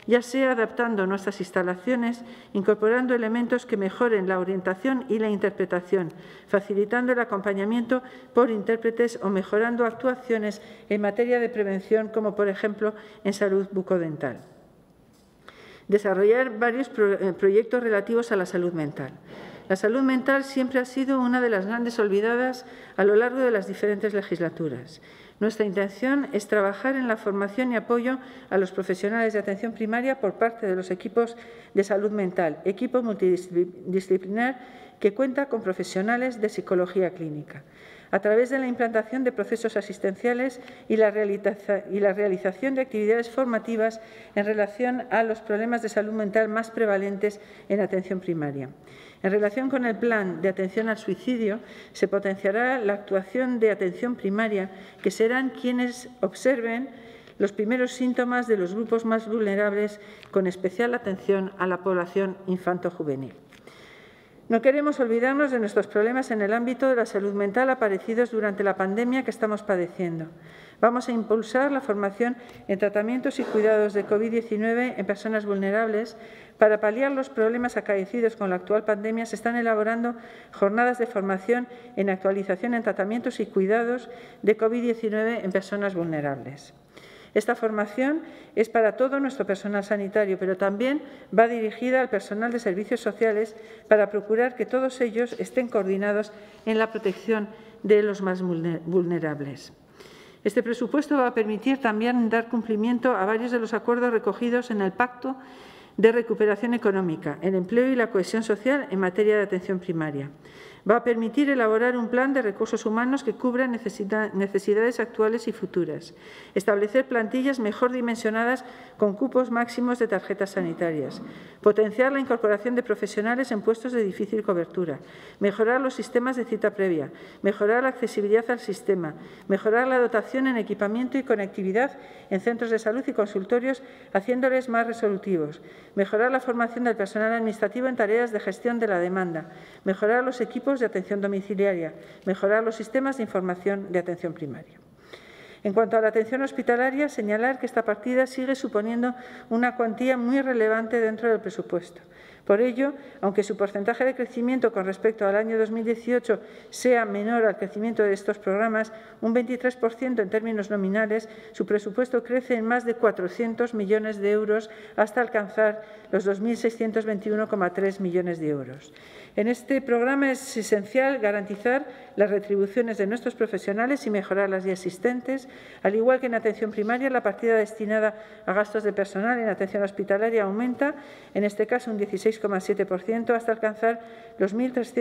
ya sea adaptando nuestras instalaciones, incorporando elementos que mejoren la orientación y la interpretación, facilitando el acompañamiento por intérpretes o mejorando actuaciones en materia de prevención, como por ejemplo en salud bucodental. Desarrollar varios proyectos relativos a la salud mental. La salud mental siempre ha sido una de las grandes olvidadas a lo largo de las diferentes legislaturas. Nuestra intención es trabajar en la formación y apoyo a los profesionales de atención primaria por parte de los equipos de salud mental, equipo multidisciplinar que cuenta con profesionales de psicología clínica, a través de la implantación de procesos asistenciales y la realización de actividades formativas en relación a los problemas de salud mental más prevalentes en atención primaria. En relación con el plan de atención al suicidio, se potenciará la actuación de atención primaria, que serán quienes observen los primeros síntomas de los grupos más vulnerables, con especial atención a la población infanto-juvenil. No queremos olvidarnos de nuestros problemas en el ámbito de la salud mental aparecidos durante la pandemia que estamos padeciendo. Vamos a impulsar la formación en tratamientos y cuidados de COVID-19 en personas vulnerables. Para paliar los problemas acaecidos con la actual pandemia, se están elaborando jornadas de formación en actualización en tratamientos y cuidados de COVID-19 en personas vulnerables. Esta formación es para todo nuestro personal sanitario, pero también va dirigida al personal de servicios sociales para procurar que todos ellos estén coordinados en la protección de los más vulnerables. Este presupuesto va a permitir también dar cumplimiento a varios de los acuerdos recogidos en el Pacto de Recuperación Económica, el empleo y la cohesión social en materia de atención primaria. Va a permitir elaborar un plan de recursos humanos que cubra necesidades actuales y futuras, establecer plantillas mejor dimensionadas con cupos máximos de tarjetas sanitarias, potenciar la incorporación de profesionales en puestos de difícil cobertura, mejorar los sistemas de cita previa, mejorar la accesibilidad al sistema, mejorar la dotación en equipamiento y conectividad en centros de salud y consultorios, haciéndoles más resolutivos, mejorar la formación del personal administrativo en tareas de gestión de la demanda, mejorar los equipos de atención domiciliaria, mejorar los sistemas de información de atención primaria. En cuanto a la atención hospitalaria, señalar que esta partida sigue suponiendo una cuantía muy relevante dentro del presupuesto. Por ello, aunque su porcentaje de crecimiento con respecto al año 2018 sea menor al crecimiento de estos programas, un 23% en términos nominales, su presupuesto crece en más de 400 millones de euros hasta alcanzar los 2.621,3 millones de euros. En este programa es esencial garantizar las retribuciones de nuestros profesionales y mejorar las ya existentes. Al igual que en atención primaria, la partida destinada a gastos de personal en atención hospitalaria aumenta, en este caso un 16,7%, hasta alcanzar los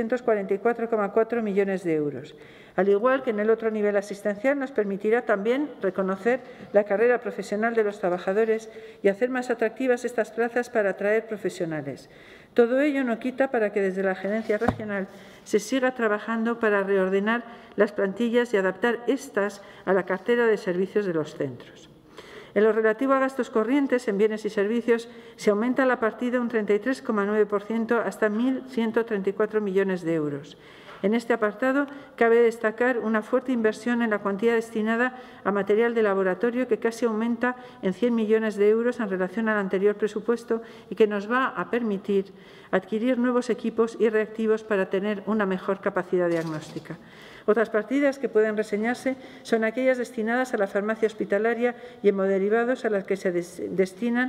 1.344,4 millones de euros. Al igual que en el otro nivel asistencial, nos permitirá también reconocer la carrera profesional de los trabajadores y hacer más atractivas estas plazas para atraer profesionales. Todo ello no quita para que desde la Gerencia Regional se siga trabajando para reordenar las plantillas y adaptar estas a la cartera de servicios de los centros. En lo relativo a gastos corrientes en bienes y servicios, se aumenta la partida un 33,9% hasta 1.134 millones de euros. En este apartado, cabe destacar una fuerte inversión en la cuantía destinada a material de laboratorio, que casi aumenta en 100 millones de euros en relación al anterior presupuesto y que nos va a permitir adquirir nuevos equipos y reactivos para tener una mejor capacidad diagnóstica. Otras partidas que pueden reseñarse son aquellas destinadas a la farmacia hospitalaria y hemoderivados, a las que se destinan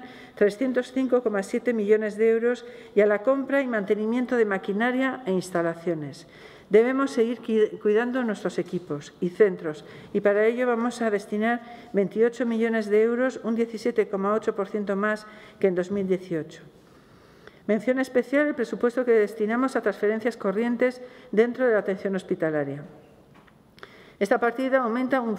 305,7 millones de euros, y a la compra y mantenimiento de maquinaria e instalaciones. Debemos seguir cuidando nuestros equipos y centros, y para ello vamos a destinar 28 millones de euros, un 17,8% más que en 2018. Mención especial el presupuesto que destinamos a transferencias corrientes dentro de la atención hospitalaria. Esta partida aumenta un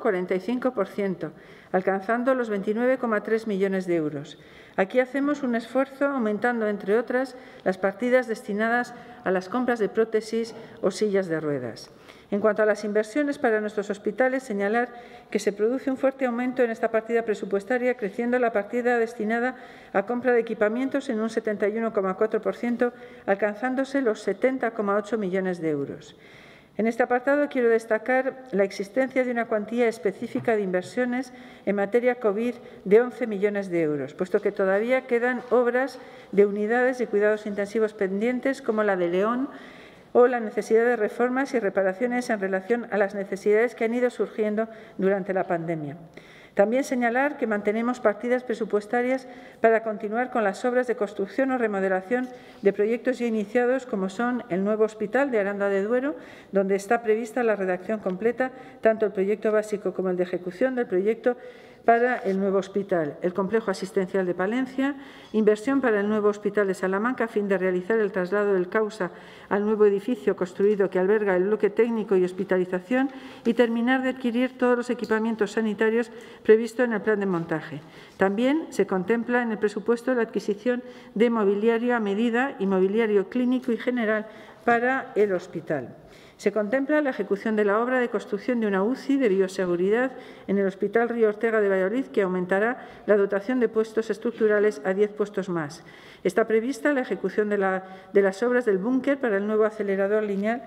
145%, alcanzando los 29,3 millones de euros. Aquí hacemos un esfuerzo aumentando, entre otras, las partidas destinadas a las compras de prótesis o sillas de ruedas. En cuanto a las inversiones para nuestros hospitales, señalar que se produce un fuerte aumento en esta partida presupuestaria, creciendo la partida destinada a compra de equipamientos en un 71,4%, alcanzándose los 70,8 millones de euros. En este apartado quiero destacar la existencia de una cuantía específica de inversiones en materia COVID de 11 millones de euros, puesto que todavía quedan obras de unidades de cuidados intensivos pendientes, como la de León, o la necesidad de reformas y reparaciones en relación a las necesidades que han ido surgiendo durante la pandemia. También señalar que mantenemos partidas presupuestarias para continuar con las obras de construcción o remodelación de proyectos ya iniciados, como son el nuevo hospital de Aranda de Duero, donde está prevista la redacción completa, tanto el proyecto básico como el de ejecución del proyecto para el nuevo hospital, el complejo asistencial de Palencia, inversión para el nuevo hospital de Salamanca a fin de realizar el traslado del Causa al nuevo edificio construido que alberga el bloque técnico y hospitalización y terminar de adquirir todos los equipamientos sanitarios previstos en el plan de montaje. También se contempla en el presupuesto la adquisición de mobiliario a medida y mobiliario clínico y general para el hospital. Se contempla la ejecución de la obra de construcción de una UCI de bioseguridad en el Hospital Río Ortega de Valladolid, que aumentará la dotación de puestos estructurales a 10 puestos más. Está prevista la ejecución de las obras del búnker para el nuevo acelerador lineal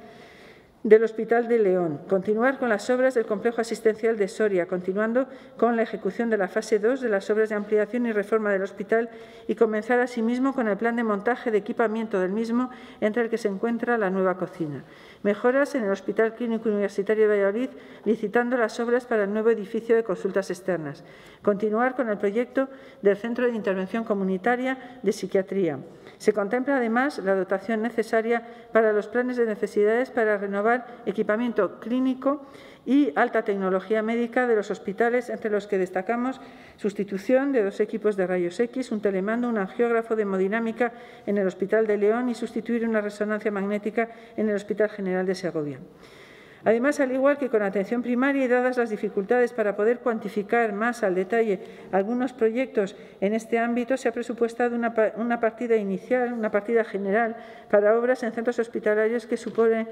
del Hospital de León, continuar con las obras del complejo asistencial de Soria, continuando con la ejecución de la fase 2 de las obras de ampliación y reforma del hospital y comenzar asimismo con el plan de montaje de equipamiento del mismo, entre el que se encuentra la nueva cocina. Mejoras en el Hospital Clínico Universitario de Valladolid, licitando las obras para el nuevo edificio de consultas externas. Continuar con el proyecto del Centro de Intervención Comunitaria de Psiquiatría. Se contempla, además, la dotación necesaria para los planes de necesidades para renovar equipamiento clínico y alta tecnología médica de los hospitales, entre los que destacamos sustitución de 2 equipos de rayos X, un telemando, un angiógrafo de hemodinámica en el Hospital de León y sustituir una resonancia magnética en el Hospital General de Segovia. Además, al igual que con atención primaria y dadas las dificultades para poder cuantificar más al detalle algunos proyectos en este ámbito, se ha presupuestado una partida inicial, una partida general para obras en centros hospitalarios que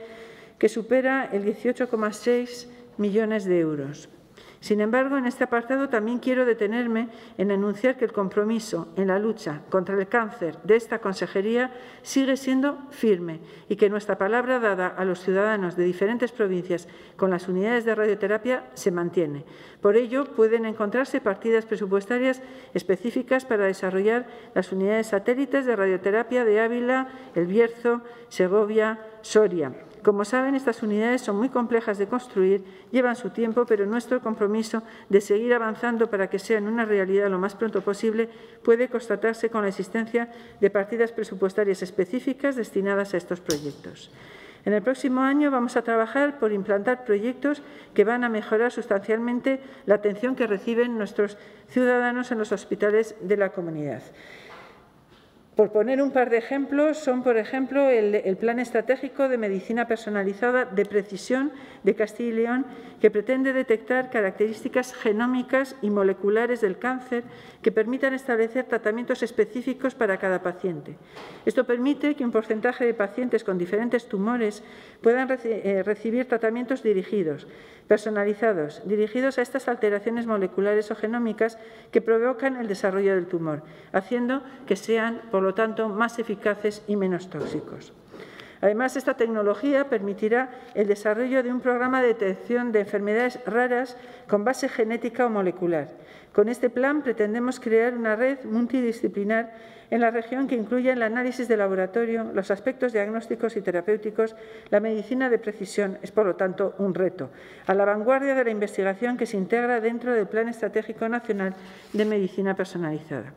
supera el 18,6 millones de euros. Sin embargo, en este apartado también quiero detenerme en anunciar que el compromiso en la lucha contra el cáncer de esta consejería sigue siendo firme y que nuestra palabra dada a los ciudadanos de diferentes provincias con las unidades de radioterapia se mantiene. Por ello, pueden encontrarse partidas presupuestarias específicas para desarrollar las unidades satélites de radioterapia de Ávila, El Bierzo, Segovia, Soria. Como saben, estas unidades son muy complejas de construir, llevan su tiempo, pero nuestro compromiso de seguir avanzando para que sean una realidad lo más pronto posible puede constatarse con la existencia de partidas presupuestarias específicas destinadas a estos proyectos. En el próximo año vamos a trabajar por implantar proyectos que van a mejorar sustancialmente la atención que reciben nuestros ciudadanos en los hospitales de la comunidad. Por poner un par de ejemplos, son, por ejemplo, el Plan Estratégico de Medicina Personalizada de Precisión de Castilla y León, que pretende detectar características genómicas y moleculares del cáncer que permitan establecer tratamientos específicos para cada paciente. Esto permite que un porcentaje de pacientes con diferentes tumores puedan recibir tratamientos dirigidos, personalizados, dirigidos a estas alteraciones moleculares o genómicas que provocan el desarrollo del tumor, haciendo que sean, por lo tanto, más eficaces y menos tóxicos. Además, esta tecnología permitirá el desarrollo de un programa de detección de enfermedades raras con base genética o molecular. Con este plan pretendemos crear una red multidisciplinar en la región que incluya el análisis de laboratorio, los aspectos diagnósticos y terapéuticos. La medicina de precisión es, por lo tanto, un reto, a la vanguardia de la investigación que se integra dentro del Plan Estratégico Nacional de Medicina Personalizada.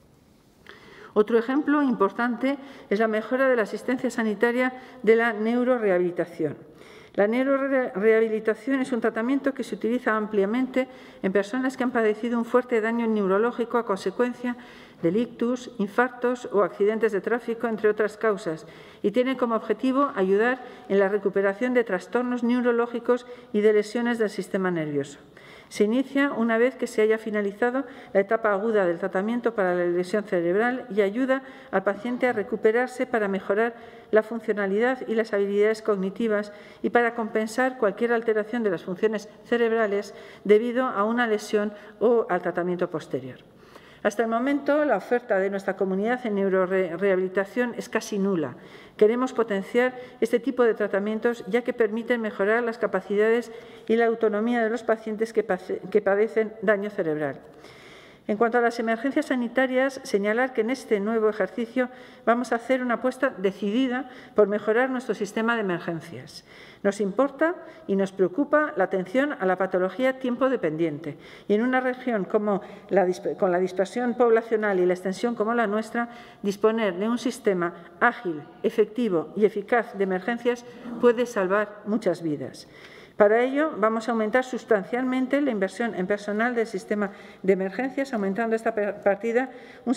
Otro ejemplo importante es la mejora de la asistencia sanitaria de la neurorehabilitación. La neurorehabilitación es un tratamiento que se utiliza ampliamente en personas que han padecido un fuerte daño neurológico a consecuencia de ictus, infartos o accidentes de tráfico, entre otras causas, y tiene como objetivo ayudar en la recuperación de trastornos neurológicos y de lesiones del sistema nervioso. Se inicia una vez que se haya finalizado la etapa aguda del tratamiento para la lesión cerebral y ayuda al paciente a recuperarse para mejorar la funcionalidad y las habilidades cognitivas y para compensar cualquier alteración de las funciones cerebrales debido a una lesión o al tratamiento posterior. Hasta el momento, la oferta de nuestra comunidad en neurorehabilitación es casi nula. Queremos potenciar este tipo de tratamientos, ya que permiten mejorar las capacidades y la autonomía de los pacientes que padecen daño cerebral. En cuanto a las emergencias sanitarias, señalar que en este nuevo ejercicio vamos a hacer una apuesta decidida por mejorar nuestro sistema de emergencias. Nos importa y nos preocupa la atención a la patología tiempo dependiente, y en una región con la dispersión poblacional y la extensión como la nuestra, disponer de un sistema ágil, efectivo y eficaz de emergencias puede salvar muchas vidas. Para ello, vamos a aumentar sustancialmente la inversión en personal del sistema de emergencias, aumentando esta partida un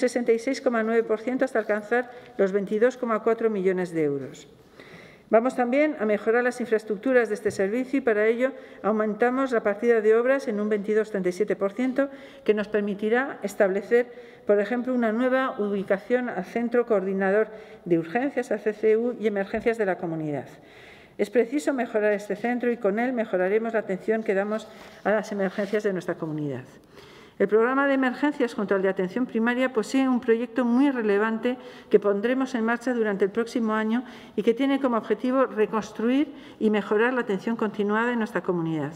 66,9% hasta alcanzar los 22,4 millones de euros. Vamos también a mejorar las infraestructuras de este servicio y para ello aumentamos la partida de obras en un 22,37%, que nos permitirá establecer, por ejemplo, una nueva ubicación al Centro Coordinador de Urgencias, al CCU, y Emergencias de la Comunidad. Es preciso mejorar este centro y con él mejoraremos la atención que damos a las emergencias de nuestra comunidad. El programa de emergencias junto al de atención primaria posee un proyecto muy relevante que pondremos en marcha durante el próximo año y que tiene como objetivo reconstruir y mejorar la atención continuada en nuestra comunidad.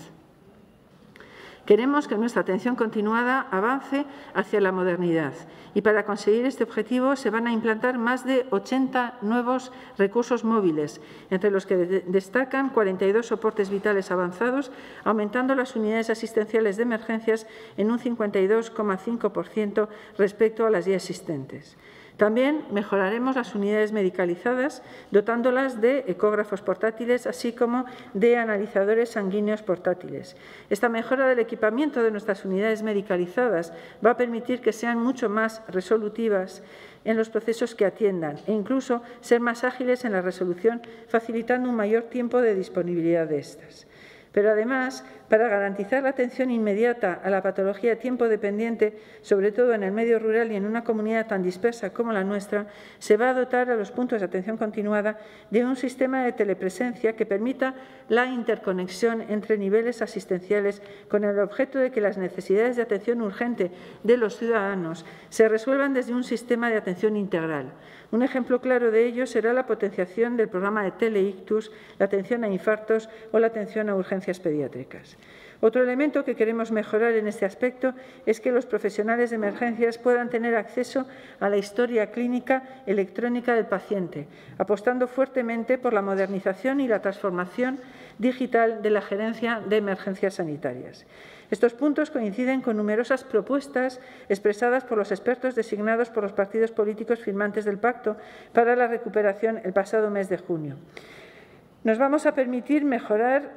Queremos que nuestra atención continuada avance hacia la modernidad y para conseguir este objetivo se van a implantar más de 80 nuevos recursos móviles, entre los que destacan 42 soportes vitales avanzados, aumentando las unidades asistenciales de emergencias en un 52,5% respecto a las ya existentes. También mejoraremos las unidades medicalizadas, dotándolas de ecógrafos portátiles, así como de analizadores sanguíneos portátiles. Esta mejora del equipamiento de nuestras unidades medicalizadas va a permitir que sean mucho más resolutivas en los procesos que atiendan e incluso ser más ágiles en la resolución, facilitando un mayor tiempo de disponibilidad de estas. Pero además, para garantizar la atención inmediata a la patología tiempo dependiente, sobre todo en el medio rural y en una comunidad tan dispersa como la nuestra, se va a dotar a los puntos de atención continuada de un sistema de telepresencia que permita la interconexión entre niveles asistenciales con el objeto de que las necesidades de atención urgente de los ciudadanos se resuelvan desde un sistema de atención integral. Un ejemplo claro de ello será la potenciación del programa de teleictus, la atención a infartos o la atención a urgencias pediátricas. Otro elemento que queremos mejorar en este aspecto es que los profesionales de emergencias puedan tener acceso a la historia clínica electrónica del paciente, apostando fuertemente por la modernización y la transformación digital de la gerencia de emergencias sanitarias. Estos puntos coinciden con numerosas propuestas expresadas por los expertos designados por los partidos políticos firmantes del Pacto para la Recuperación el pasado mes de junio. Nos va a permitir mejorar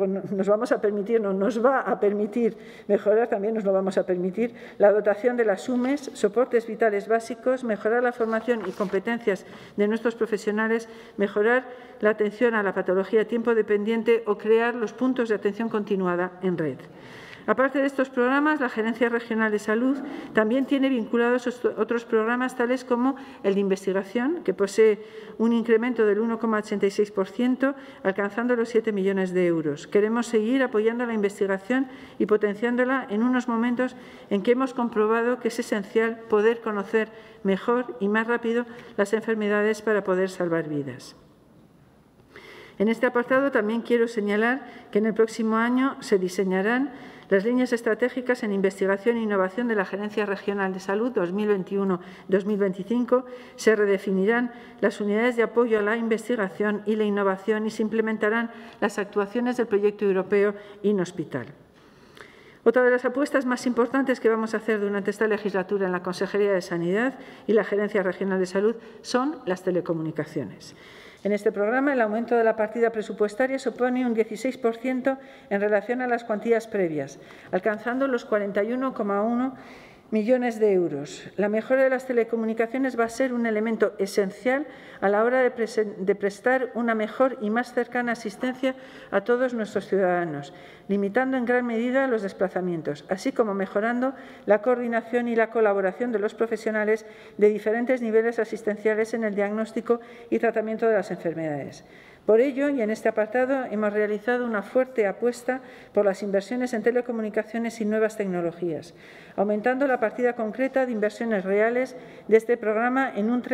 la dotación de las SUMES, soportes vitales básicos, mejorar la formación y competencias de nuestros profesionales, mejorar la atención a la patología tiempo dependiente o crear los puntos de atención continuada en red. Aparte de estos programas, la Gerencia Regional de Salud también tiene vinculados otros programas tales como el de investigación, que posee un incremento del 1,86%, alcanzando los 7 millones de euros. Queremos seguir apoyando la investigación y potenciándola en unos momentos en que hemos comprobado que es esencial poder conocer mejor y más rápido las enfermedades para poder salvar vidas. En este apartado también quiero señalar que en el próximo año se diseñarán las líneas estratégicas en investigación e innovación de la Gerencia Regional de Salud 2021-2025, se redefinirán las unidades de apoyo a la investigación y la innovación y se implementarán las actuaciones del proyecto europeo InHospital. Otra de las apuestas más importantes que vamos a hacer durante esta legislatura en la Consejería de Sanidad y la Gerencia Regional de Salud son las telecomunicaciones. En este programa, el aumento de la partida presupuestaria supone un 16% en relación a las cuantías previas, alcanzando los 41,1 millones de euros. La mejora de las telecomunicaciones va a ser un elemento esencial a la hora de prestar una mejor y más cercana asistencia a todos nuestros ciudadanos, limitando en gran medida los desplazamientos, así como mejorando la coordinación y la colaboración de los profesionales de diferentes niveles asistenciales en el diagnóstico y tratamiento de las enfermedades. Por ello, y en este apartado, hemos realizado una fuerte apuesta por las inversiones en telecomunicaciones y nuevas tecnologías, aumentando la partida concreta de inversiones reales de este programa en un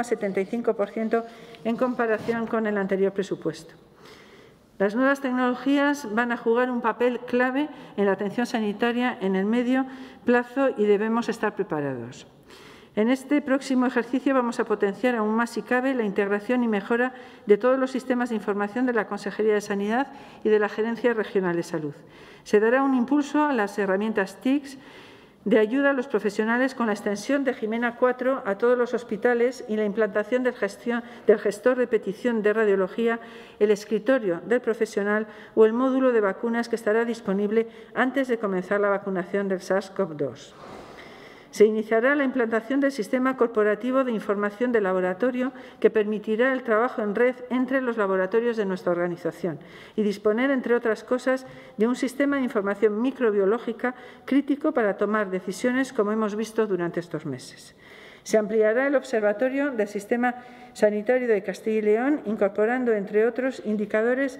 30,75% en comparación con el anterior presupuesto. Las nuevas tecnologías van a jugar un papel clave en la atención sanitaria en el medio plazo y debemos estar preparados. En este próximo ejercicio vamos a potenciar aún más, si cabe, la integración y mejora de todos los sistemas de información de la Consejería de Sanidad y de la Gerencia Regional de Salud. Se dará un impulso a las herramientas TICs de ayuda a los profesionales con la extensión de Jimena 4 a todos los hospitales y la implantación del gestor de petición de radiología, el escritorio del profesional o el módulo de vacunas que estará disponible antes de comenzar la vacunación del SARS-CoV-2. Se iniciará la implantación del Sistema Corporativo de Información de Laboratorio, que permitirá el trabajo en red entre los laboratorios de nuestra organización y disponer, entre otras cosas, de un sistema de información microbiológica crítico para tomar decisiones, como hemos visto durante estos meses. Se ampliará el observatorio del Sistema Sanitario de Castilla y León, incorporando, entre otros, indicadores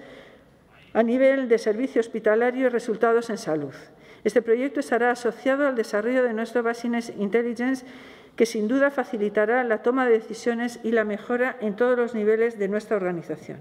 a nivel de servicio hospitalario y resultados en salud. Este proyecto estará asociado al desarrollo de nuestro Business Intelligence, que sin duda facilitará la toma de decisiones y la mejora en todos los niveles de nuestra organización.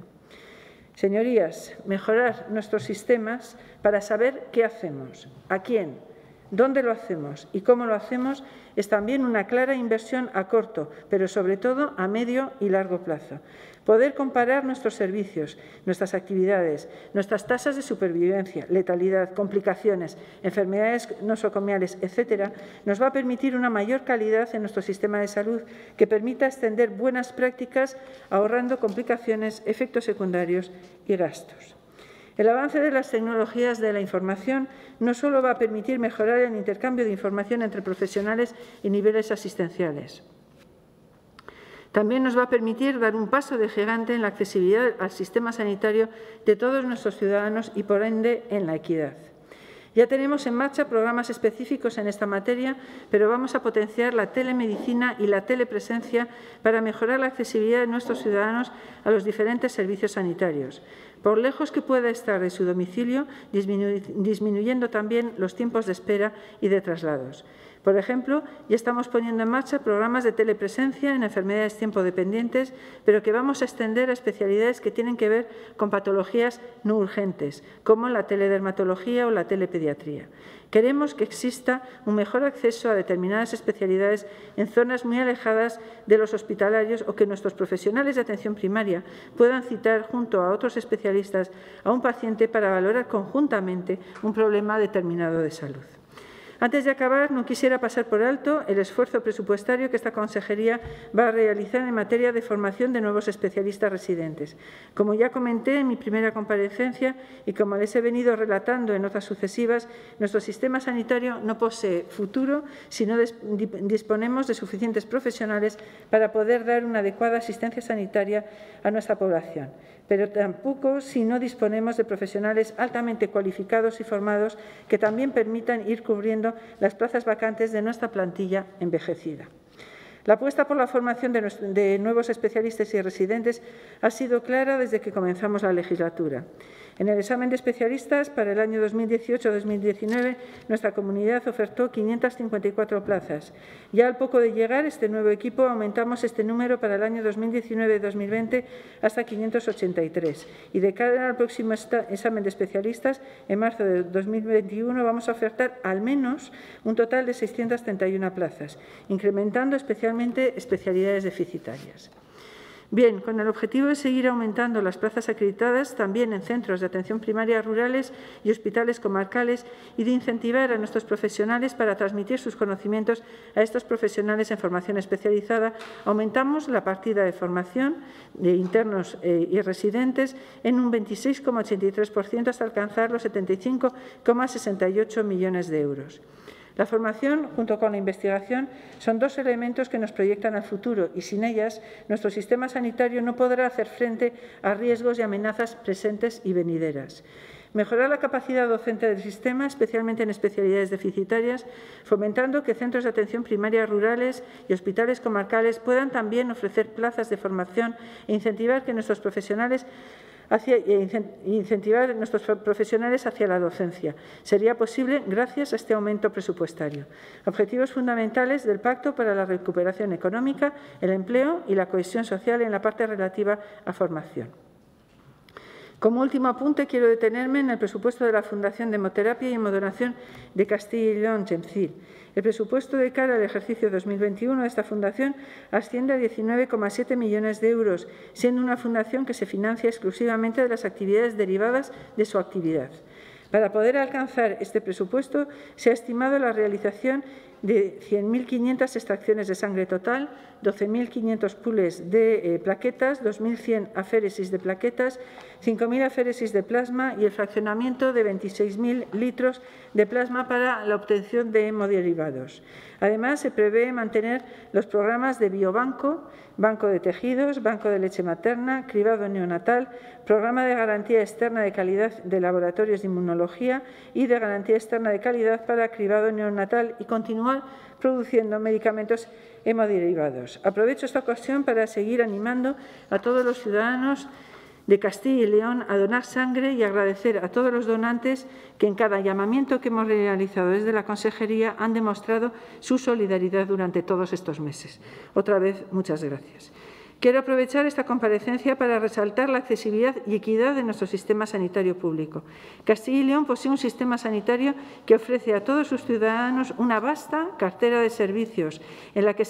Señorías, mejorar nuestros sistemas para saber qué hacemos, a quién, dónde lo hacemos y cómo lo hacemos es también una clara inversión a corto, pero sobre todo a medio y largo plazo. Poder comparar nuestros servicios, nuestras actividades, nuestras tasas de supervivencia, letalidad, complicaciones, enfermedades nosocomiales, etcétera, nos va a permitir una mayor calidad en nuestro sistema de salud que permita extender buenas prácticas, ahorrando complicaciones, efectos secundarios y gastos. El avance de las tecnologías de la información no solo va a permitir mejorar el intercambio de información entre profesionales y niveles asistenciales. También nos va a permitir dar un paso de gigante en la accesibilidad al sistema sanitario de todos nuestros ciudadanos y, por ende, en la equidad. Ya tenemos en marcha programas específicos en esta materia, pero vamos a potenciar la telemedicina y la telepresencia para mejorar la accesibilidad de nuestros ciudadanos a los diferentes servicios sanitarios, por lejos que pueda estar de su domicilio, disminuyendo también los tiempos de espera y de traslados. Por ejemplo, ya estamos poniendo en marcha programas de telepresencia en enfermedades tiempo-dependientes, pero que vamos a extender a especialidades que tienen que ver con patologías no urgentes, como la teledermatología o la telepediatría. Queremos que exista un mejor acceso a determinadas especialidades en zonas muy alejadas de los hospitalarios o que nuestros profesionales de atención primaria puedan citar junto a otros especialistas a un paciente para valorar conjuntamente un problema determinado de salud. Antes de acabar, no quisiera pasar por alto el esfuerzo presupuestario que esta consejería va a realizar en materia de formación de nuevos especialistas residentes. Como ya comenté en mi primera comparecencia y como les he venido relatando en otras sucesivas, nuestro sistema sanitario no posee futuro si no disponemos de suficientes profesionales para poder dar una adecuada asistencia sanitaria a nuestra población, pero tampoco si no disponemos de profesionales altamente cualificados y formados que también permitan ir cubriendo las plazas vacantes de nuestra plantilla envejecida. La apuesta por la formación de nuevos especialistas y residentes ha sido clara desde que comenzamos la legislatura. En el examen de especialistas para el año 2018-2019, nuestra comunidad ofertó 554 plazas. Ya al poco de llegar este nuevo equipo, aumentamos este número para el año 2019-2020 hasta 583. Y de cara al próximo examen de especialistas, en marzo de 2021, vamos a ofertar al menos un total de 631 plazas, incrementando especialmente especialidades deficitarias. Bien, con el objetivo de seguir aumentando las plazas acreditadas también en centros de atención primaria rurales y hospitales comarcales y de incentivar a nuestros profesionales para transmitir sus conocimientos a estos profesionales en formación especializada, aumentamos la partida de formación de internos y residentes en un 26,83% hasta alcanzar los 75,68 millones de euros. La formación, junto con la investigación, son dos elementos que nos proyectan al futuro y sin ellas nuestro sistema sanitario no podrá hacer frente a riesgos y amenazas presentes y venideras. Mejorar la capacidad docente del sistema, especialmente en especialidades deficitarias, fomentando que centros de atención primaria rurales y hospitales comarcales puedan también ofrecer plazas de formación e incentivar nuestros profesionales hacia la docencia. Sería posible gracias a este aumento presupuestario. Objetivos fundamentales del Pacto para la recuperación económica, el empleo y la cohesión social en la parte relativa a formación. Como último apunte, quiero detenerme en el presupuesto de la Fundación de Hemoterapia y Hemodonación de Castilla y León, GEMCIL. El presupuesto de cara al ejercicio 2021 de esta fundación asciende a 19,7 millones de euros, siendo una fundación que se financia exclusivamente de las actividades derivadas de su actividad. Para poder alcanzar este presupuesto, se ha estimado la realización de 100.500 extracciones de sangre total, 12.500 pools de plaquetas, 2.100 aféresis de plaquetas, 5.000 aféresis de plasma y el fraccionamiento de 26.000 litros de plasma para la obtención de hemoderivados. Además, se prevé mantener los programas de biobanco, banco de tejidos, banco de leche materna, cribado neonatal, programa de garantía externa de calidad de laboratorios de inmunología y de garantía externa de calidad para cribado neonatal y continuar produciendo medicamentos hemoderivados. Aprovecho esta ocasión para seguir animando a todos los ciudadanos de Castilla y León a donar sangre y agradecer a todos los donantes que en cada llamamiento que hemos realizado desde la Consejería han demostrado su solidaridad durante todos estos meses. Otra vez, muchas gracias. Quiero aprovechar esta comparecencia para resaltar la accesibilidad y equidad de nuestro sistema sanitario público. Castilla y León posee un sistema sanitario que ofrece a todos sus ciudadanos una vasta cartera de servicios en la que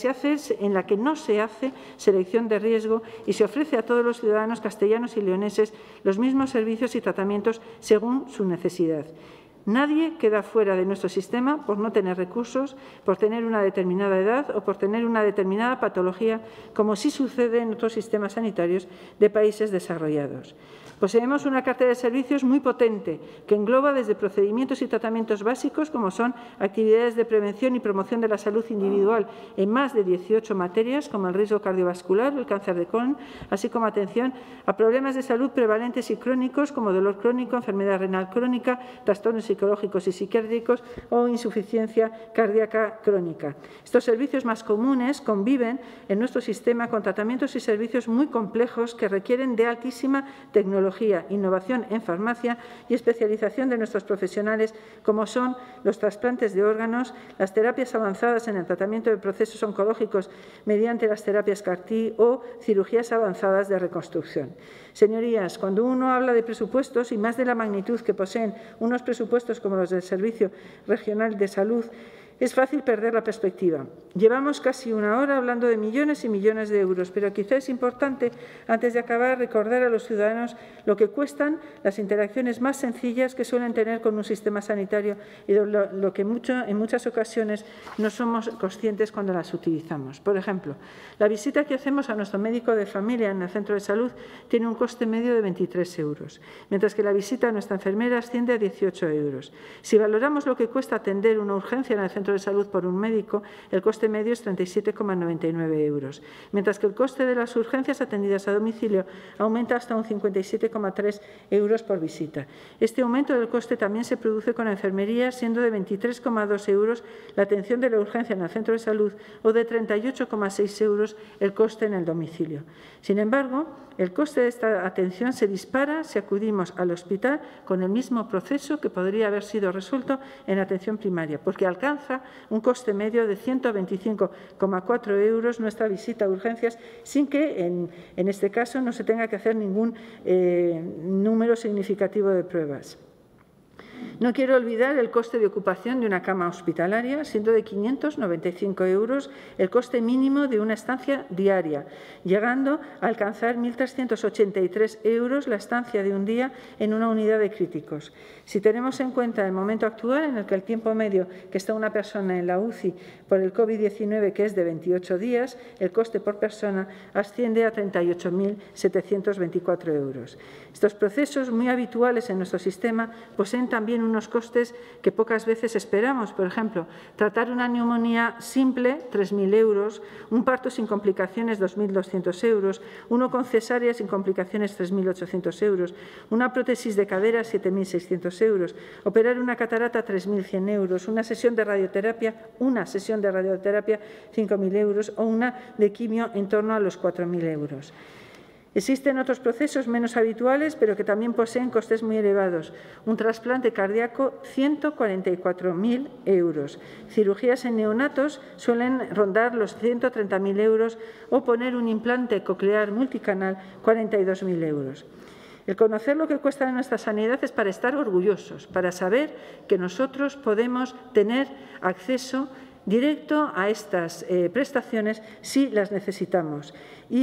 no se hace selección de riesgo y se ofrece a todos los ciudadanos castellanos y leoneses los mismos servicios y tratamientos según su necesidad. Nadie queda fuera de nuestro sistema por no tener recursos, por tener una determinada edad o por tener una determinada patología, como sí sucede en otros sistemas sanitarios de países desarrollados. Poseemos una cartera de servicios muy potente que engloba desde procedimientos y tratamientos básicos, como son actividades de prevención y promoción de la salud individual en más de 18 materias, como el riesgo cardiovascular o el cáncer de colon, así como atención a problemas de salud prevalentes y crónicos, como dolor crónico, enfermedad renal crónica, trastornos psicológicos y psiquiátricos o insuficiencia cardíaca crónica. Estos servicios más comunes conviven en nuestro sistema con tratamientos y servicios muy complejos que requieren de altísima tecnología, innovación en farmacia y especialización de nuestros profesionales, como son los trasplantes de órganos, las terapias avanzadas en el tratamiento de procesos oncológicos mediante las terapias CAR-T o cirugías avanzadas de reconstrucción. Señorías, cuando uno habla de presupuestos y más de la magnitud que poseen unos presupuestos como los del Servicio Regional de Salud, es fácil perder la perspectiva. Llevamos casi una hora hablando de millones y millones de euros, pero quizá es importante, antes de acabar, recordar a los ciudadanos lo que cuestan las interacciones más sencillas que suelen tener con un sistema sanitario y lo que en muchas ocasiones no somos conscientes cuando las utilizamos. Por ejemplo, la visita que hacemos a nuestro médico de familia en el centro de salud tiene un coste medio de 23 euros, mientras que la visita a nuestra enfermera asciende a 18 euros. Si valoramos lo que cuesta atender una urgencia en el centro de salud por un médico, el coste medio es 37,99 euros, mientras que el coste de las urgencias atendidas a domicilio aumenta hasta un 57,3 euros por visita. Este aumento del coste también se produce con la enfermería, siendo de 23,2 euros la atención de la urgencia en el centro de salud o de 38,6 euros el coste en el domicilio. Sin embargo, el coste de esta atención se dispara si acudimos al hospital con el mismo proceso que podría haber sido resuelto en atención primaria, porque alcanza un coste medio de 125,4 euros nuestra visita a urgencias, sin que en este caso no se tenga que hacer ningún número significativo de pruebas. No quiero olvidar el coste de ocupación de una cama hospitalaria, siendo de 595 euros el coste mínimo de una estancia diaria, llegando a alcanzar 1.383 euros la estancia de un día en una unidad de críticos. Si tenemos en cuenta el momento actual en el que el tiempo medio que está una persona en la UCI por el COVID-19, que es de 28 días, el coste por persona asciende a 38.724 euros. Estos procesos, muy habituales en nuestro sistema, poseen también un unos costes que pocas veces esperamos. Por ejemplo, tratar una neumonía simple, 3.000 euros, un parto sin complicaciones, 2.200 euros, uno con cesárea sin complicaciones, 3.800 euros, una prótesis de cadera, 7.600 euros, operar una catarata, 3.100 euros, una sesión de radioterapia, 5.000 euros o una de quimio en torno a los 4.000 euros. Existen otros procesos menos habituales, pero que también poseen costes muy elevados. Un trasplante cardíaco, 144.000 euros. Cirugías en neonatos suelen rondar los 130.000 euros o poner un implante coclear multicanal, 42.000 euros. El conocer lo que cuesta nuestra sanidad es para estar orgullosos, para saber que nosotros podemos tener acceso directo a estas prestaciones si las necesitamos.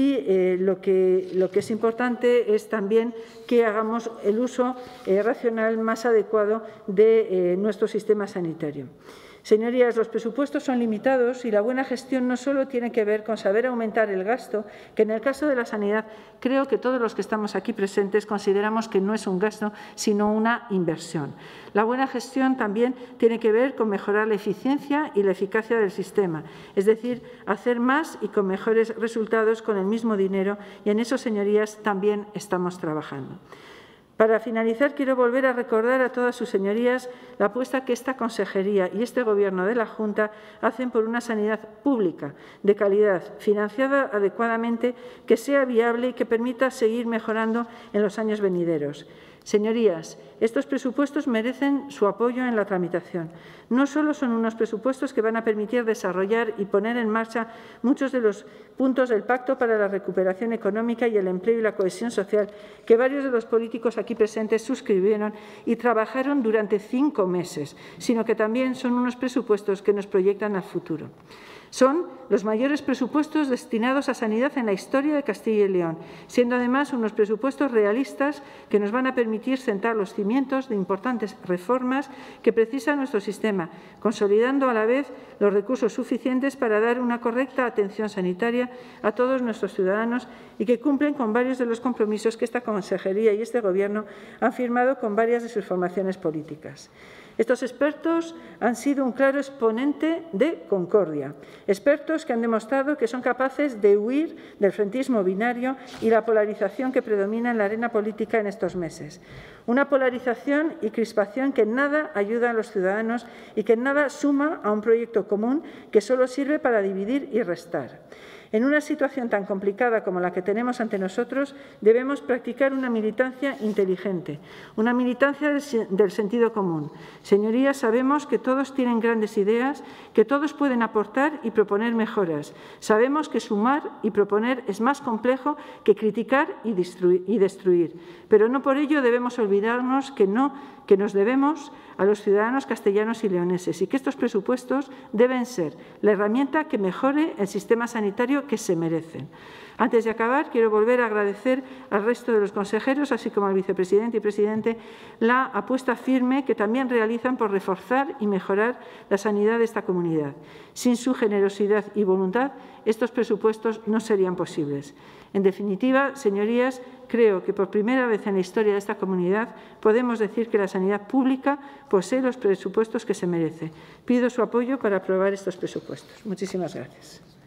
Y lo que es importante es también que hagamos el uso racional más adecuado de nuestro sistema sanitario. Señorías, los presupuestos son limitados y la buena gestión no solo tiene que ver con saber aumentar el gasto, que en el caso de la sanidad creo que todos los que estamos aquí presentes consideramos que no es un gasto, sino una inversión. La buena gestión también tiene que ver con mejorar la eficiencia y la eficacia del sistema, es decir, hacer más y con mejores resultados con el mismo dinero, y en eso, señorías, también estamos trabajando. Para finalizar, quiero volver a recordar a todas sus señorías la apuesta que esta Consejería y este Gobierno de la Junta hacen por una sanidad pública, de calidad, financiada adecuadamente, que sea viable y que permita seguir mejorando en los años venideros. Señorías, estos presupuestos merecen su apoyo en la tramitación. No solo son unos presupuestos que van a permitir desarrollar y poner en marcha muchos de los puntos del Pacto para la Recuperación Económica y el Empleo y la Cohesión Social que varios de los políticos aquí presentes suscribieron y trabajaron durante 5 meses, sino que también son unos presupuestos que nos proyectan al futuro. Son los mayores presupuestos destinados a sanidad en la historia de Castilla y León, siendo además unos presupuestos realistas que nos van a permitir sentar los cimientos de importantes reformas que precisa nuestro sistema, consolidando a la vez los recursos suficientes para dar una correcta atención sanitaria a todos nuestros ciudadanos y que cumplen con varios de los compromisos que esta Consejería y este Gobierno han firmado con varias de sus formaciones políticas. Estos expertos han sido un claro exponente de concordia, expertos que han demostrado que son capaces de huir del frentismo binario y la polarización que predomina en la arena política en estos meses. Una polarización y crispación que en nada ayuda a los ciudadanos y que en nada suma a un proyecto común que solo sirve para dividir y restar. En una situación tan complicada como la que tenemos ante nosotros, debemos practicar una militancia inteligente, una militancia del sentido común. Señorías, sabemos que todos tienen grandes ideas, que todos pueden aportar y proponer mejoras. Sabemos que sumar y proponer es más complejo que criticar y destruir. Pero no por ello debemos olvidarnos que nos debemos a los ciudadanos castellanos y leoneses y que estos presupuestos deben ser la herramienta que mejore el sistema sanitario que se merecen. Antes de acabar, quiero volver a agradecer al resto de los consejeros, así como al vicepresidente y presidente, la apuesta firme que también realizan por reforzar y mejorar la sanidad de esta comunidad. Sin su generosidad y voluntad, estos presupuestos no serían posibles. En definitiva, señorías, creo que por primera vez en la historia de esta comunidad podemos decir que la sanidad pública posee los presupuestos que se merece. Pido su apoyo para aprobar estos presupuestos. Muchísimas gracias.